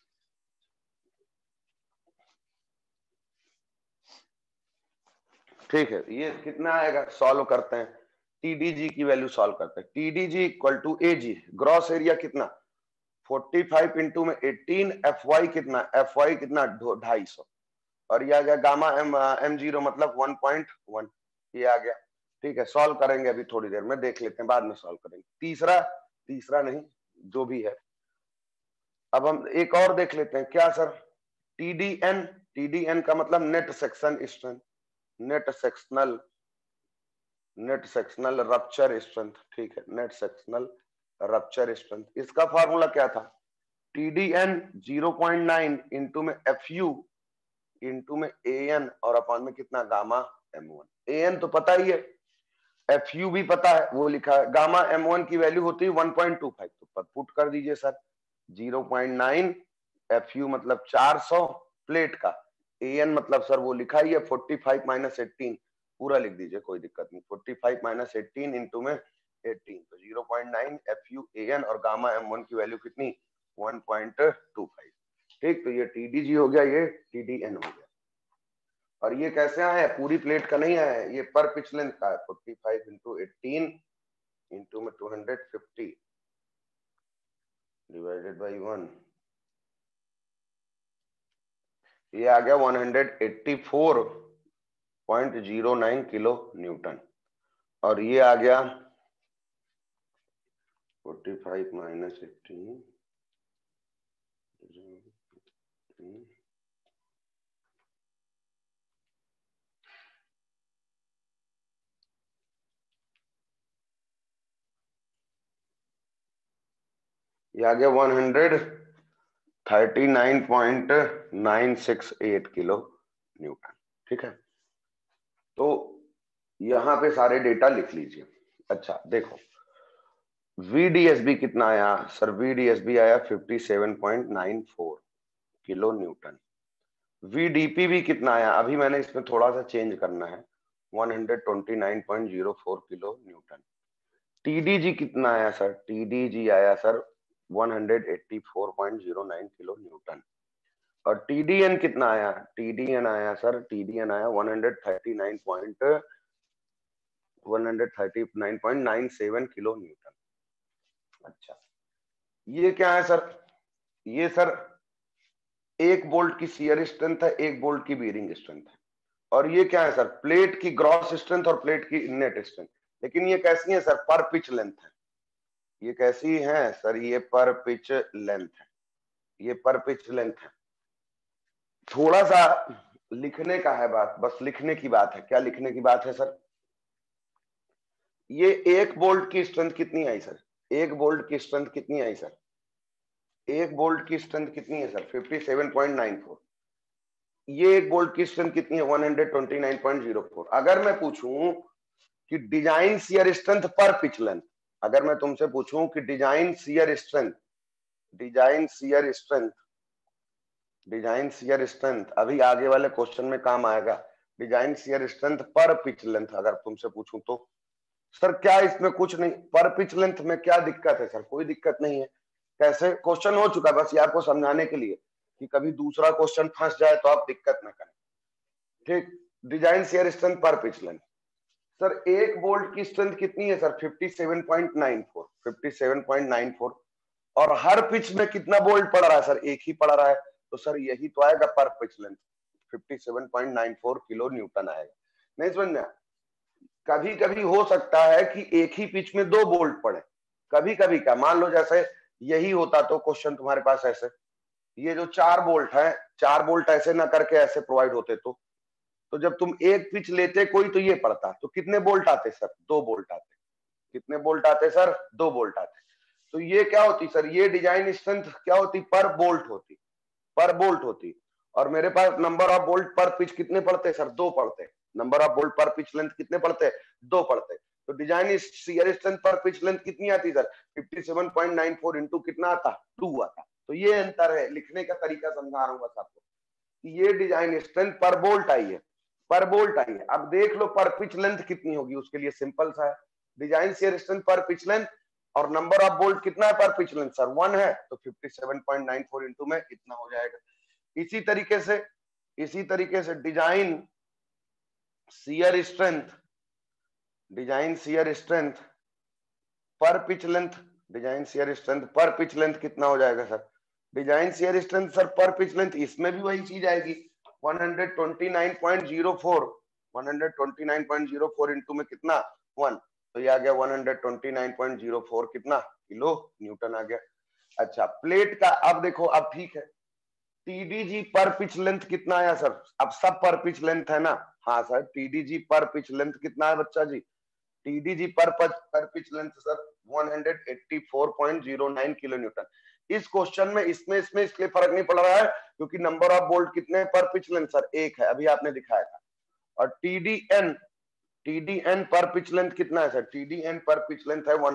ठीक है, ये कितना आएगा, सॉल्व करते हैं, टीडीजी की वैल्यू सॉल्व करते हैं, TDG equal to AG, gross area कितना 45 इंटू में 18, एफ वाई कितना, एफ वाई कितना 250, और ये आ गया गामा एम जीरो मतलब 1.1, ये आ गया। ठीक है, सॉल्व करेंगे अभी थोड़ी देर में, देख लेते हैं, बाद में सॉल्व करेंगे। तीसरा, तीसरा नहीं, जो भी है, अब हम एक और देख लेते हैं, क्या सर, टीडीएन, टीडीएन का मतलब net section strength, net sectional, net sectional rupture strength, ठीक है, नेट सेक्शनल रप्चर स्ट्रेंथ, इसका फार्मूला क्या था, टीडीएन 0.9 इंटू में एफ यू इंटू में एन, और अपॉन में कितना गामा M1, एन तो पता ही है, एफ यू भी पता है, वो लिखा है, गामा M1 की वैल्यू होती है 1.25, तो पुट कर दीजिए सर, 0.9, एफ यू मतलब 400 प्लेट का, एन मतलब सर वो लिखा ही है 45 माइनस 18, पूरा लिख दीजिए, कोई दिक्कत नहीं, 45 माइनस 18 इंटू में 18, तो 0.9 एफ यू एन, और गामा M1 की वैल्यू कितनी 1.25। ठीक, तो ये टीडीजी हो गया, ये टीडीएन हो गया, और ये कैसे आया, पूरी प्लेट का नहीं आया, ये पर पिच लेंथ का है, 45 इंटू 18 इंटू में 250 डिवाइडेड बाई 1, ये आ गया 184.09 किलो न्यूटन, और ये आ गया 45 माइनस 18, ये आ गया 139.968 किलो न्यूटन। ठीक है, तो यहां पे सारे डेटा लिख लीजिए। अच्छा देखो, VDSB कितना आया सर? VDSB आया 57.94 किलो न्यूटन। VDPB कितना आया? अभी मैंने इसमें थोड़ा सा चेंज करना है, 129.04 किलो न्यूटन। TDG कितना आया सर? TDG आया सर 184.09 किलो न्यूटन। और TDN कितना आया? TDN आया सर, TDN आया 139.97 किलो न्यूटन। अच्छा, ये क्या है सर? ये सर 1 बोल्ट की शियर स्ट्रेंथ है, 1 बोल्ट की बीयरिंग स्ट्रेंथ है। और ये क्या है सर? प्लेट की ग्रॉस स्ट्रेंथ और प्लेट की नेट स्ट्रेंथ। लेकिन ये कैसी है सर? पर पिच लेंथ है। ये कैसी है सर? ये पर पिच लेंथ है। ये पर पिच लेंथ है। थोड़ा सा लिखने का है बात, बस लिखने की बात है। क्या लिखने की बात है सर? ये 1 बोल्ट की स्ट्रेंथ कितनी आई सर? 1 बोल्ट की स्ट्रेंथ कितनी आई सर? 1 बोल्ट की स्ट्रेंथ कितनी है सर? 57.94। ये 1 बोल्ट की स्ट्रेंथ कितनी है? 129.04। अगर मैं पूछूं कि डिजाइन शियर स्ट्रेंथ पर पिच लेंथ, अगर मैं तुमसे पूछूं कि design shear strength, design shear strength, design shear strength, अभी आगे वाले क्वेश्चन में काम आएगा। डिजाइन शियर स्ट्रेंथ पर पिच लेंथ अगर तुमसे पूछूं तो सर क्या इसमें कुछ नहीं? पर पिच लेंथ में क्या दिक्कत है सर? कोई दिक्कत नहीं है। कैसे क्वेश्चन हो चुका है, बस ये आपको समझाने के लिए कि कभी दूसरा क्वेश्चन फंस जाए तो आप दिक्कत ना करें। ठीक, डिजाइन शियर स्ट्रेंथ पर पिच लेंथ। सर 1 बोल्ट की स्ट्रेंथ कितनी है सर? 57.94, 57.94। और हर पिच में कितना बोल्ट पड़ रहा है सर? एक ही पड़ रहा है, तो सर यही तो आएगा पर पिच लेंथ, 57.94 किलो न्यूटन आएगा। नहीं समझ में? कभी कभी हो सकता है कि एक ही पिच में 2 बोल्ट पड़े, कभी कभी क्या, मान लो जैसे यही होता तो क्वेश्चन तुम्हारे पास ऐसे, ये जो 4 बोल्ट है, 4 बोल्ट ऐसे ना करके ऐसे प्रोवाइड होते तो जब तुम एक पिच लेते कोई तो ये पड़ता, तो कितने बोल्ट आते सर? 2 बोल्ट आते। कितने बोल्ट आते सर? 2 बोल्ट आते। तो ये क्या होती सर? ये डिजाइन स्ट्रेंथ क्या होती? पर बोल्ट होती, पर बोल्ट होती। और मेरे पास नंबर ऑफ बोल्ट पर पिच कितने पड़ते सर? 2 पड़ते। नंबर ऑफ बोल्ट पर पिच लेंथ कितने पड़ते? 2 पड़ते। तो डिजाइन शियर स्ट्रेंथ पर पिच लेंथ कितनी आती सर? 57.94 इंटू कितना आता? 2 आता। तो ये अंतर है, लिखने का तरीका समझा रहा हूँ बस आपको। ये डिजाइन स्ट्रेंथ पर बोल्ट आई है, पर बोल्ट आई है। अब देख लो पर पिच लेंथ कितनी होगी, उसके लिए सिंपल सा है, डिजाइन शियर स्ट्रेंथ पर पिच लेंथ और नंबर ऑफ बोल्ट कितना है पर पिच लेंथ सर? 1 है, तो 57.94 इंटू में इतना हो जाएगा। इसी तरीके से design shear strength, design shear strength पर pitch length, design shear strength पर पिच लेंथ कितना हो जाएगा sir? Design shear strength sir per pitch length, इसमें भी वही चीज आएगी, 129.04, 129.04 इंटू में कितना? 1, तो ये आ गया 129.04 कितना? किलो न्यूटन आ गया। अच्छा प्लेट का अब देखो, अब ठीक है, टीडीजी पर पिच लेंथ कितना आया सर? अब सब पर पिच लेंथ है ना? हाँ सर, टीडीजी पर पिच लेंथ कितना है बच्चा जी? टीडीजी पर pitch length sir 184.09 kilo newton. इस क्वेश्चन में इसमें इसलिए फर्क नहीं पड़ रहा है क्योंकि नंबर ऑफ बोल्ट कितने पर पिच लेंथ सर? 1 है, अभी आपने दिखाया था। और टीडीएन, टीडीएन पर पिच लेंथ कितना है सर? टीडीएन पर पिच लेंथ है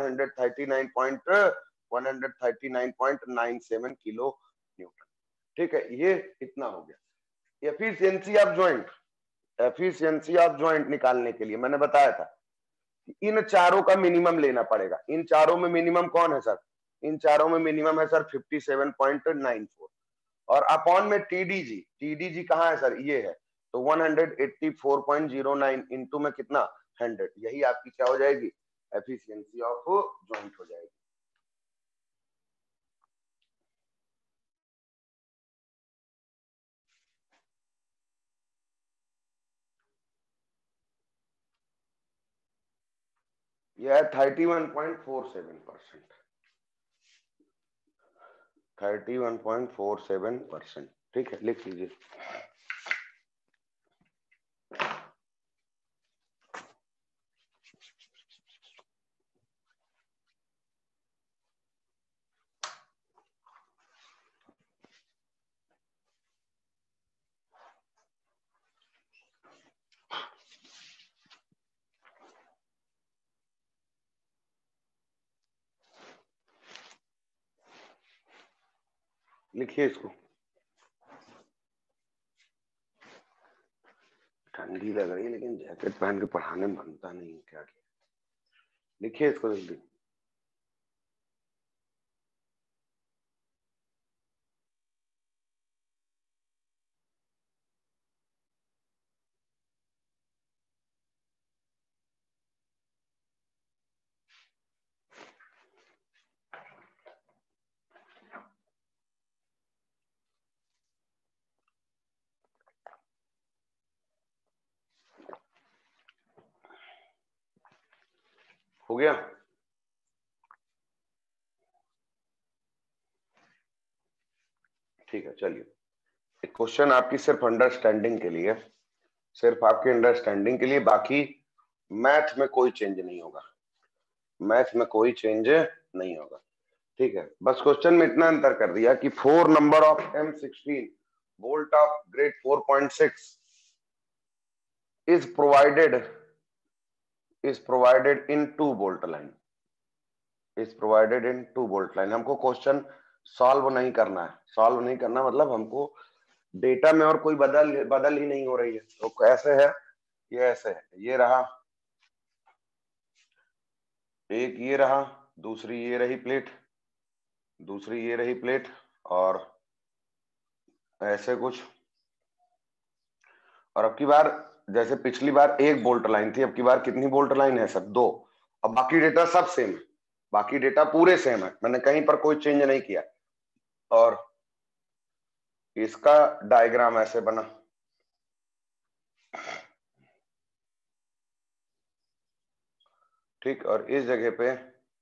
139.97 किलो न्यूटन। ठीक है, ये इतना हो गया। Efficiency of joint, efficiency of joint निकालने के लिए मैंने बताया था इन चारों का मिनिमम लेना पड़ेगा। इन चारों में मिनिमम कौन है सर? इन चारों में मिनिमम है सर 57.94 और अपॉन में टीडीजी, टीडीजी कहाँ है सर? ये है, तो 184.09 इंटू में कितना? 100। यही आपकी क्या हो जाएगी? एफिशिएंसी ऑफ जॉइंट हो जाएगी। यह है 31.47%, 31.47%। ठीक है, लिख लीजिए। लिखिए इसको। ठंडी लग रही है लेकिन जैकेट पहन के पढ़ाने में बनता नहीं है, क्या किया। लिखिए इसको जल्दी। हो गया? ठीक है, चलिए। एक क्वेश्चन आपकी सिर्फ अंडरस्टैंडिंग के लिए, सिर्फ आपके अंडरस्टैंडिंग के लिए, बाकी मैथ में कोई चेंज नहीं होगा, मैथ में कोई चेंज नहीं होगा। ठीक है, बस क्वेश्चन में इतना अंतर कर दिया कि 4 number of M16 bolt of grade 4.6 is provided in 2 bolt line, is provided in 2 bolt line. हमको क्वेश्चन सॉल्व नहीं करना है, सॉल्व नहीं करना मतलब हमको डेटा में और कोई बदल ही नहीं हो रही है। तो कैसे है ये, ऐसे है, ये रहा एक, ये रहा दूसरी, ये रही प्लेट, दूसरी ये रही प्लेट, और ऐसे कुछ। और अब की बार जैसे पिछली बार 1 बोल्ट लाइन थी, अब की बार कितनी बोल्ट लाइन है सर? 2। अब बाकी डेटा सब सेम है, बाकी डेटा पूरे सेम है, मैंने कहीं पर कोई चेंज नहीं किया। और इसका डायग्राम ऐसे बना, ठीक। और इस जगह पे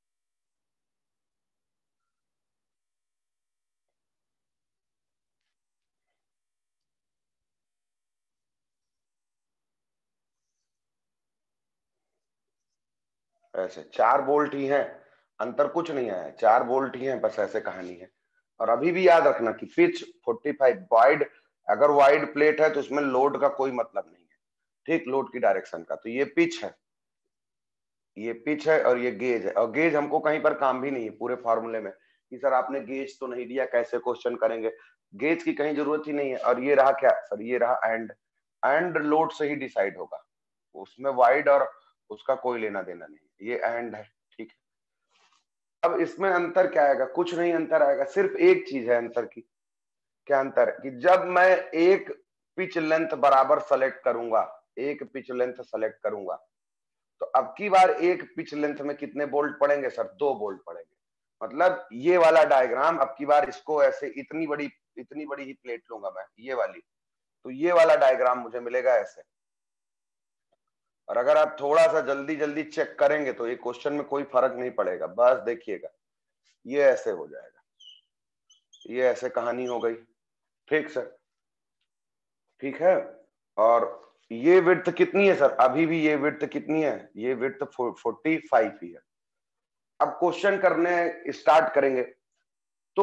ऐसे 4 बोल्ट ही हैं, अंतर कुछ नहीं आया, 4 बोल्ट ही हैं, बस ऐसे कहानी है। और अभी भी याद रखना कि पिच 45 वाइड, अगर वाइड प्लेट है तो उसमें लोड का कोई मतलब नहीं है, ठीक, लोड की डायरेक्शन का। तो ये पिच है, ये पिच है और ये गेज है। और गेज हमको कहीं पर काम भी नहीं है पूरे फॉर्मूले में कि सर आपने गेज तो नहीं दिया, कैसे क्वेश्चन करेंगे, गेज की कहीं जरूरत ही नहीं है। और ये रहा क्या सर? ये रहा एंड लोड से ही डिसाइड होगा, उसमें वाइड और उसका कोई लेना देना नहीं, ये एंड है, ठीक है। अब इसमें अंतर क्या आएगा? कुछ नहीं अंतर आएगा, सिर्फ एक चीज है अंतर की। क्या अंतर है? कि जब मैं एक पिच लेंथ बराबर सेलेक्ट करूंगा, एक पिच लेंथ सेलेक्ट करूंगा, तो अब की बार एक पिच लेंथ में कितने बोल्ट पड़ेंगे सर? 2 बोल्ट पड़ेंगे। मतलब ये वाला डायग्राम अब की बार इसको ऐसे इतनी बड़ी ही प्लेट लूंगा मैं, ये वाली, तो ये वाला डायग्राम मुझे मिलेगा ऐसे। और अगर आप थोड़ा सा जल्दी जल्दी चेक करेंगे तो ये क्वेश्चन में कोई फर्क नहीं पड़ेगा, बस देखिएगा ये ऐसे हो जाएगा, ये ऐसे कहानी हो गई, ठीक सर, ठीक है। और ये विड्थ कितनी है सर? अभी भी ये विड्थ कितनी है? ये विड्थ 45 ही है। अब क्वेश्चन करने स्टार्ट करेंगे तो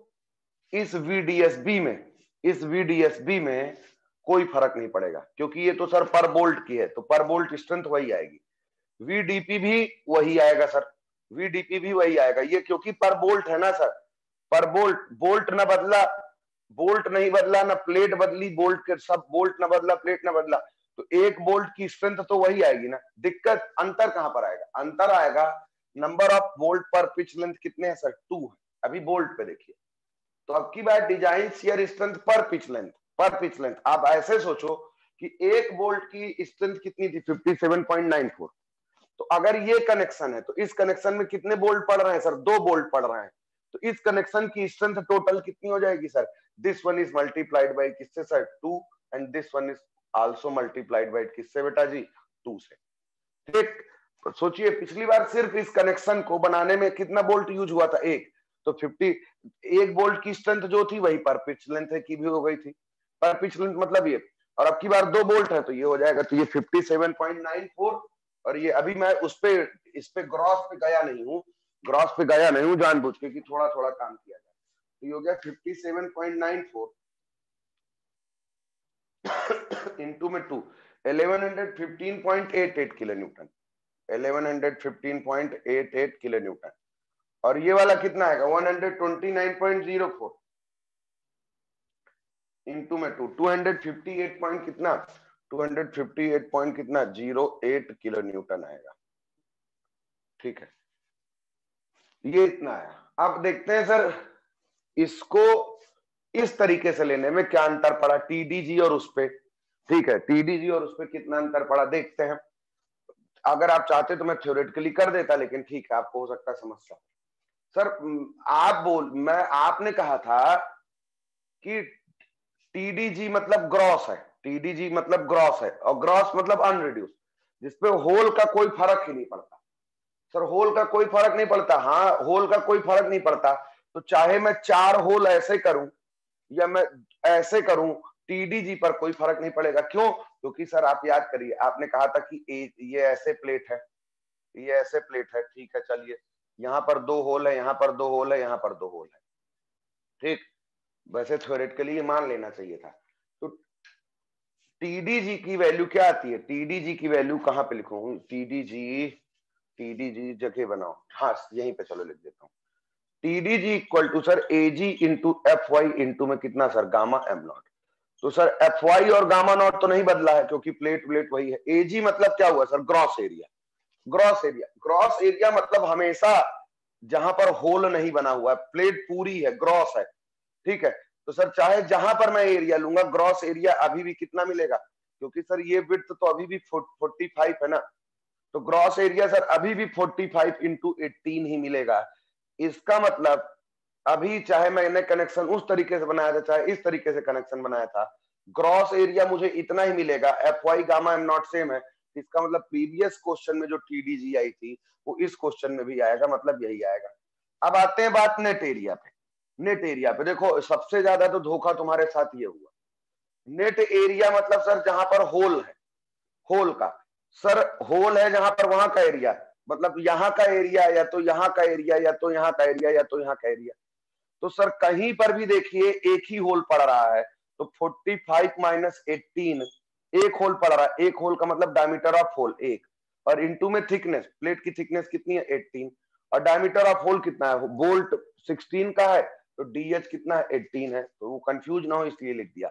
इस वीडीएसबी में कोई फर्क नहीं पड़ेगा, क्योंकि ये तो सर पर बोल्ट की है, तो पर बोल्ट स्ट्रेंथ वही आएगी। वीडीपी भी वही आएगा सर, वीडीपी भी वही आएगा, ये क्योंकि पर बोल्ट है ना सर, पर बोल्ट, बोल्ट ना बदला, बोल्ट नहीं बदला, ना प्लेट बदली, बोल्ट के सब बोल्ट ना बदला, प्लेट ना बदला, तो एक बोल्ट की स्ट्रेंथ तो वही आएगी ना। दिक्कत अंतर कहां पर आएगा? अंतर आएगा नंबर ऑफ बोल्ट पर पिच लेंथ कितने हैं सर? 2 है। अभी बोल्ट पे देखिए, तो अब की बात डिजाइन शियर स्ट्रेंथ पर पिच लेंथ, पर पिच लेंथ। आप ऐसे सोचो कि एक बोल्ट की स्ट्रेंथ कितनी थी? 57.94। तो अगर ये कनेक्शन है तो इस कनेक्शन में कितने बोल्ट पड़ रहे हैं सर? 2 बोल्ट पड़ रहे हैं। तो इस कनेक्शन की स्ट्रेंथ टोटल कितनी हो जाएगी sir? This one is multiplied by किससे sir? 2, and this one is also multiplied by किससे बेटा जी? 2 से। ठीक, सोचिए पिछली बार सिर्फ इस कनेक्शन को बनाने में कितना बोल्ट यूज हुआ था? 1। तो 1 बोल्ट की स्ट्रेंथ जो थी वही पर पिच लेंथ की भी हो गई थी, पर पिच लेंथ मतलब ये। और अब की बार 2 बोल्ट है तो ये हो जाएगा, तो ये 57.94। और ये अभी मैं इस पे ग्रॉस पे गया नहीं हूँ, ग्रॉस पे गया नहीं हूँ जानबूझ के कि थोड़ा थोड़ा काम किया जाए। तो ये हो गया 57.94 इंटू में 2, 1115.88 किलो न्यूटन, 1115.88 किलो न्यूटन। और ये वाला कितना आएगा? 129.04। इंटू में 258 पॉइंट कितना, 258 पॉइंट कितना 08 किलो न्यूटन आएगा। ठीक है, ये इतना आया। अब देखते हैं सर इसको इस तरीके से लेने में क्या अंतर पड़ा टीडीजी और उस पे। ठीक है, टीडीजी और उस पे कितना अंतर पड़ा देखते हैं। अगर आप चाहते तो मैं थ्योरेटिकली कर देता, लेकिन ठीक है आपको हो सकता है समस्या। सर आपने कहा था कि टीडीजी मतलब ग्रॉस है, टीडीजी मतलब ग्रॉस है, और ग्रॉस मतलब अनरिड्यूस, जिसपे होल का कोई फर्क ही नहीं पड़ता। सर होल का कोई फर्क नहीं पड़ता, हाँ होल का कोई फर्क नहीं पड़ता। तो चाहे मैं 4 होल ऐसे करूं या मैं ऐसे करूं, टीडीजी पर कोई फर्क नहीं पड़ेगा। क्यों? क्योंकि सर आप याद करिए, आपने कहा था कि ये ऐसे प्लेट है, ये ऐसे प्लेट है। ठीक है, चलिए यहाँ पर 2 होल है, यहाँ पर 2 होल है, यहाँ पर 2 होल है। ठीक, वैसे थ्योरेटिकली ये मान लेना चाहिए था। तो टीडीजी की वैल्यू क्या आती है, टीडीजी की वैल्यू कहां पे लिखूं, टीडीजी, टीडीजी जगह बनाओ, हाँ यहीं पे चलो लिख देता हूं। TDG equal to sir AG into F Y into में कितना सर, गामा एम नॉट। तो सर एफ वाई और गामा नॉट तो नहीं बदला है, क्योंकि प्लेट प्लेट वही है। एजी मतलब क्या हुआ sir, gross area. Gross area, gross area मतलब हमेशा जहां पर होल नहीं बना हुआ है, प्लेट पूरी है, ग्रॉस है। ठीक है, तो सर चाहे जहां पर मैं एरिया लूंगा, ग्रॉस एरिया अभी भी कितना मिलेगा, क्योंकि सर ये विड्थ तो अभी भी 45 है ना, तो ग्रॉस एरिया सर अभी भी 45 इंटू 18 ही मिलेगा। इसका मतलब अभी चाहे मैंने कनेक्शन उस तरीके से बनाया था, चाहे इस तरीके से कनेक्शन बनाया था, ग्रॉस एरिया मुझे इतना ही मिलेगा। F Y gamma M naught same है, इसका मतलब प्रीवियस क्वेश्चन में जो टीडीजी आई थी वो इस क्वेश्चन में भी आएगा, मतलब यही आएगा। अब आते हैं बात नेट एरिया पे। नेट एरिया पे देखो, सबसे ज्यादा तो धोखा तुम्हारे साथ ये हुआ। नेट एरिया मतलब सर जहां पर होल है, होल का, सर होल है जहां पर, वहां का एरिया, मतलब यहाँ का एरिया या तो यहाँ का एरिया या तो यहाँ का एरिया या तो यहाँ का एरिया। तो सर कहीं पर भी देखिए एक ही होल पड़ रहा है, तो 45 माइनस 18, एक होल पड़ रहा है, एक होल का मतलब डायमीटर ऑफ होल एक, और इनटू में थिकनेस, प्लेट की थिकनेस कितनी है 18, और डायमीटर ऑफ होल कितना है, बोल्ट 16 का है, तो डीएच कितना है 18 है, तो वो कंफ्यूज ना हो इसलिए लिख दिया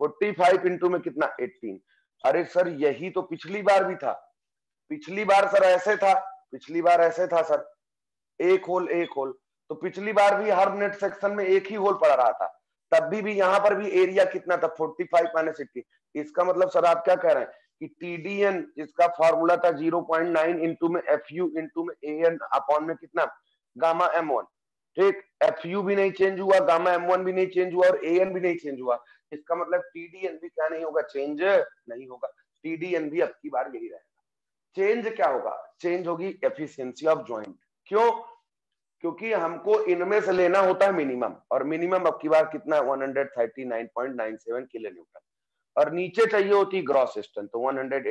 45 इंटू में कितना 18। अरे सर यही तो पिछली बार भी था, पिछली बार सर ऐसे था, पिछली बार ऐसे था सर, एक होल एक होल, तो पिछली बार भी हर नेट सेक्शन में एक ही होल पड़ रहा था, तब भी यहाँ पर भी एरिया कितना था 45 माइनस 80। इसका मतलब सर आप क्या कह रहे हैं कि टीडीएन, इसका फॉर्मूला था 0.9 इंटू में एफ यू इंटू में ए एन अपॉन में कितना गामा एम वन। ठीक, एफ यू भी नहीं चेंज हुआ, गामा एम वन भी नहीं चेंज हुआ, और ए एन भी नहीं चेंज हुआ। इसका मतलब टीडीएन भी क्या नहीं होगा, चेंज नहीं होगा। टीडीएन भी अब की बार यही रहेगा। चेंज क्या होगा, चेंज होगी एफिशिएंसी ऑफ ज्वाइंट। क्यों? क्योंकि हमको इनमें से लेना होता है मिनिमम, और मिनिमम अब की बार कितना है 139.97 किलो न्यूटन, और नीचे चाहिए होती ग्रॉस स्ट्रेंथ, तो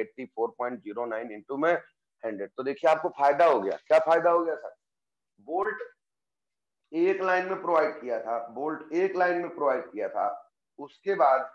184.09 इंटू में 100। तो देखिए आपको फायदा हो गया, क्या फायदा हो गया सर, बोल्ट एक लाइन में प्रोवाइड किया था, बोल्ट एक लाइन में प्रोवाइड किया था, उसके बाद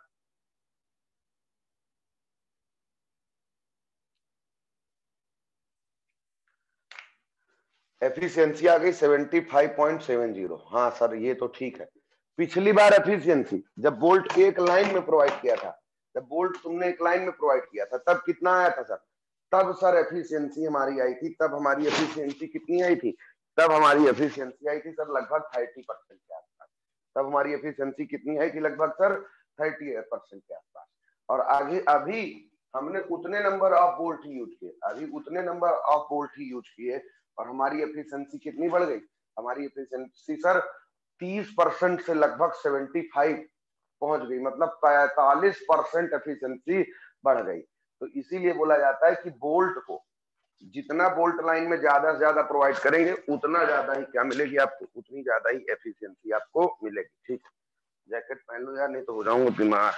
एफिशिएंसी आ गई 75.70। हाँ सर ये तो ठीक है, पिछली बार एफिशिएंसी जब बोल्ट एक लाइन में प्रोवाइड किया था, जब बोल्ट तुमने एक लाइन में प्रोवाइड किया था तब कितना आया था सर, तब सर एफिशिएंसी हमारी आई थी, तब हमारी एफिशिएंसी कितनी आई थी, तब हमारी एफिशिएंसी आई थी सर लगभग 30% के आसपास। तब हमारी एफिशिएंसी कितनी आई थी, लगभग सर 30% के आसपास। और आगे अभी हमने उतने नंबर ऑफ बोल्ट ही यूज किए, अभी उतने नंबर ऑफ बोल्ट ही यूज किए, और हमारी एफिशिएंसी कितनी बढ़ गई, हमारी एफिशिएंसी सर 30% से लगभग 75 पहुंच गई, मतलब 45% एफिशिएंसी बढ़ गई। तो इसीलिए बोला जाता है कि बोल्ट को जितना बोल्ट लाइन में ज्यादा से ज्यादा प्रोवाइड करेंगे, उतना ज्यादा ही क्या मिलेगी आपको, उतनी ज्यादा ही एफिशिएंसी आपको मिलेगी। ठीक, जैकेट पहन लो यार, नहीं तो हो जाऊंगा बीमार,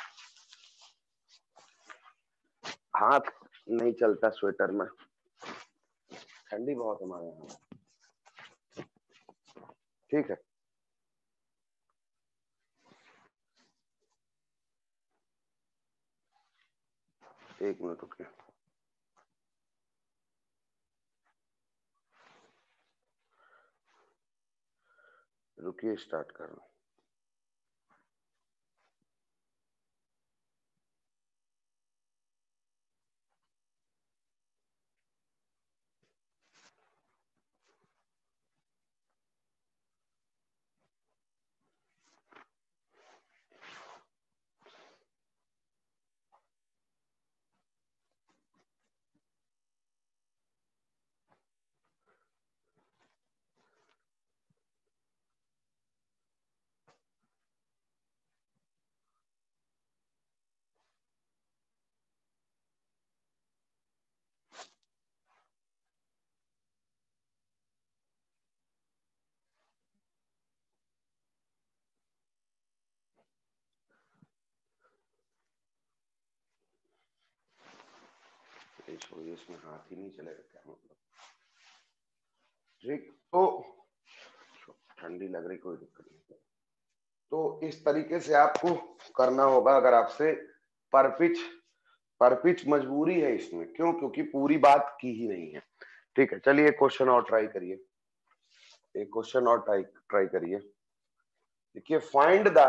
हाथ नहीं चलता स्वेटर में, ठंडी बहुत हमारे यहाँ। ठीक है, एक मिनट रुकिए, रुकिए स्टार्ट कर रहा हूं। छोड़िए, इसमें हाथ ही नहीं चलेगा क्या मतलब। ठीक, तो ठंडी लग रही, कोई दिक्कत नहीं। तो इस तरीके से आपको करना होगा अगर आपसे पर पिच मजबूरी है इसमें। क्यों? क्योंकि पूरी बात की ही नहीं है। ठीक है, चलिए एक क्वेश्चन और ट्राई करिए, एक क्वेश्चन और ट्राई करिए। देखिए फाइंड द,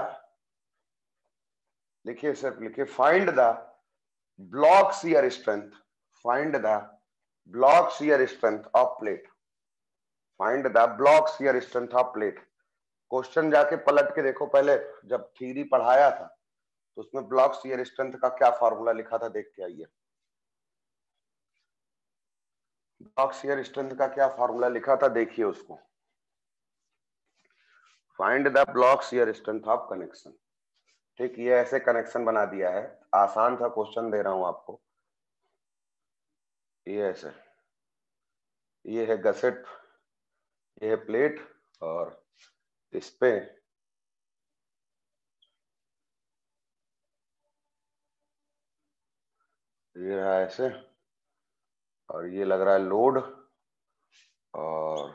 लिखिए सर, लिखिए find the block shear strength, find the block shear strength of plate, find the block shear strength of plate. Question जाके पलट के देखो, पहले जब थ्योरी पढ़ाया था तो उसमें ब्लॉक शियर स्ट्रेंथ का क्या फॉर्मूला लिखा था, देख के आइए। ब्लॉक शियर स्ट्रेंथ का क्या फॉर्मूला लिखा था, देखिए उसको। Find the block shear strength of connection. ठीक, ये ऐसे कनेक्शन बना दिया है, आसान सा क्वेश्चन दे रहा हूं आपको। ये ऐसे, ये है गसेट, ये है प्लेट, और इस पे ये रहा ऐसे, और ये लग रहा है लोड, और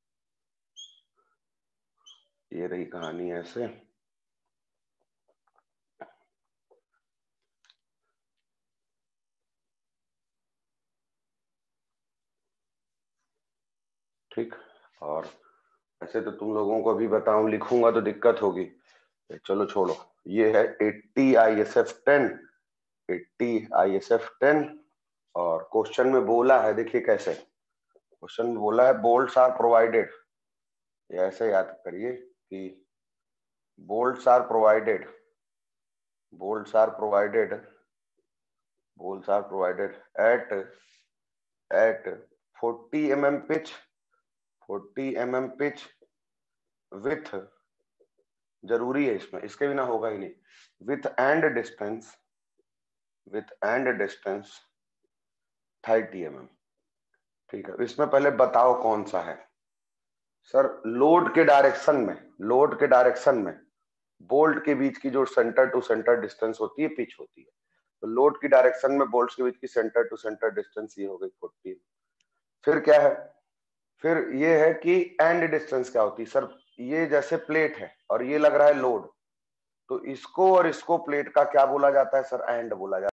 ये रही कहानी ऐसे। ठीक, और ऐसे तो तुम लोगों को अभी बताऊं, लिखूंगा तो दिक्कत होगी, चलो छोड़ो। ये है 80 ISF 10, 80 ISF 10, और क्वेश्चन में बोला है, देखिए कैसे क्वेश्चन में बोला है, बोल्ट्स आर प्रोवाइडेड। ऐसे याद करिए कि bolts are provided, bolts are provided, bolts are provided at 40 mm pitch, 40 mm pitch with, जरूरी है इसमें, इसके बिना होगा ही नहीं, with end distance, with end distance 30 mm। ठीक है, इसमें पहले बताओ कौन सा है। सर लोड के डायरेक्शन में, लोड के डायरेक्शन में बोल्ट के बीच की जो सेंटर टू सेंटर डिस्टेंस होती है, पिच होती है। तो लोड की डायरेक्शन में बोल्ट्स के बीच की सेंटर टू सेंटर डिस्टेंस ये हो गई 40। फिर क्या है, फिर ये है कि एंड डिस्टेंस क्या होती है सर, ये जैसे प्लेट है और ये लग रहा है लोड, तो इसको और इसको प्लेट का क्या बोला जाता है सर, एंड बोला जाता है।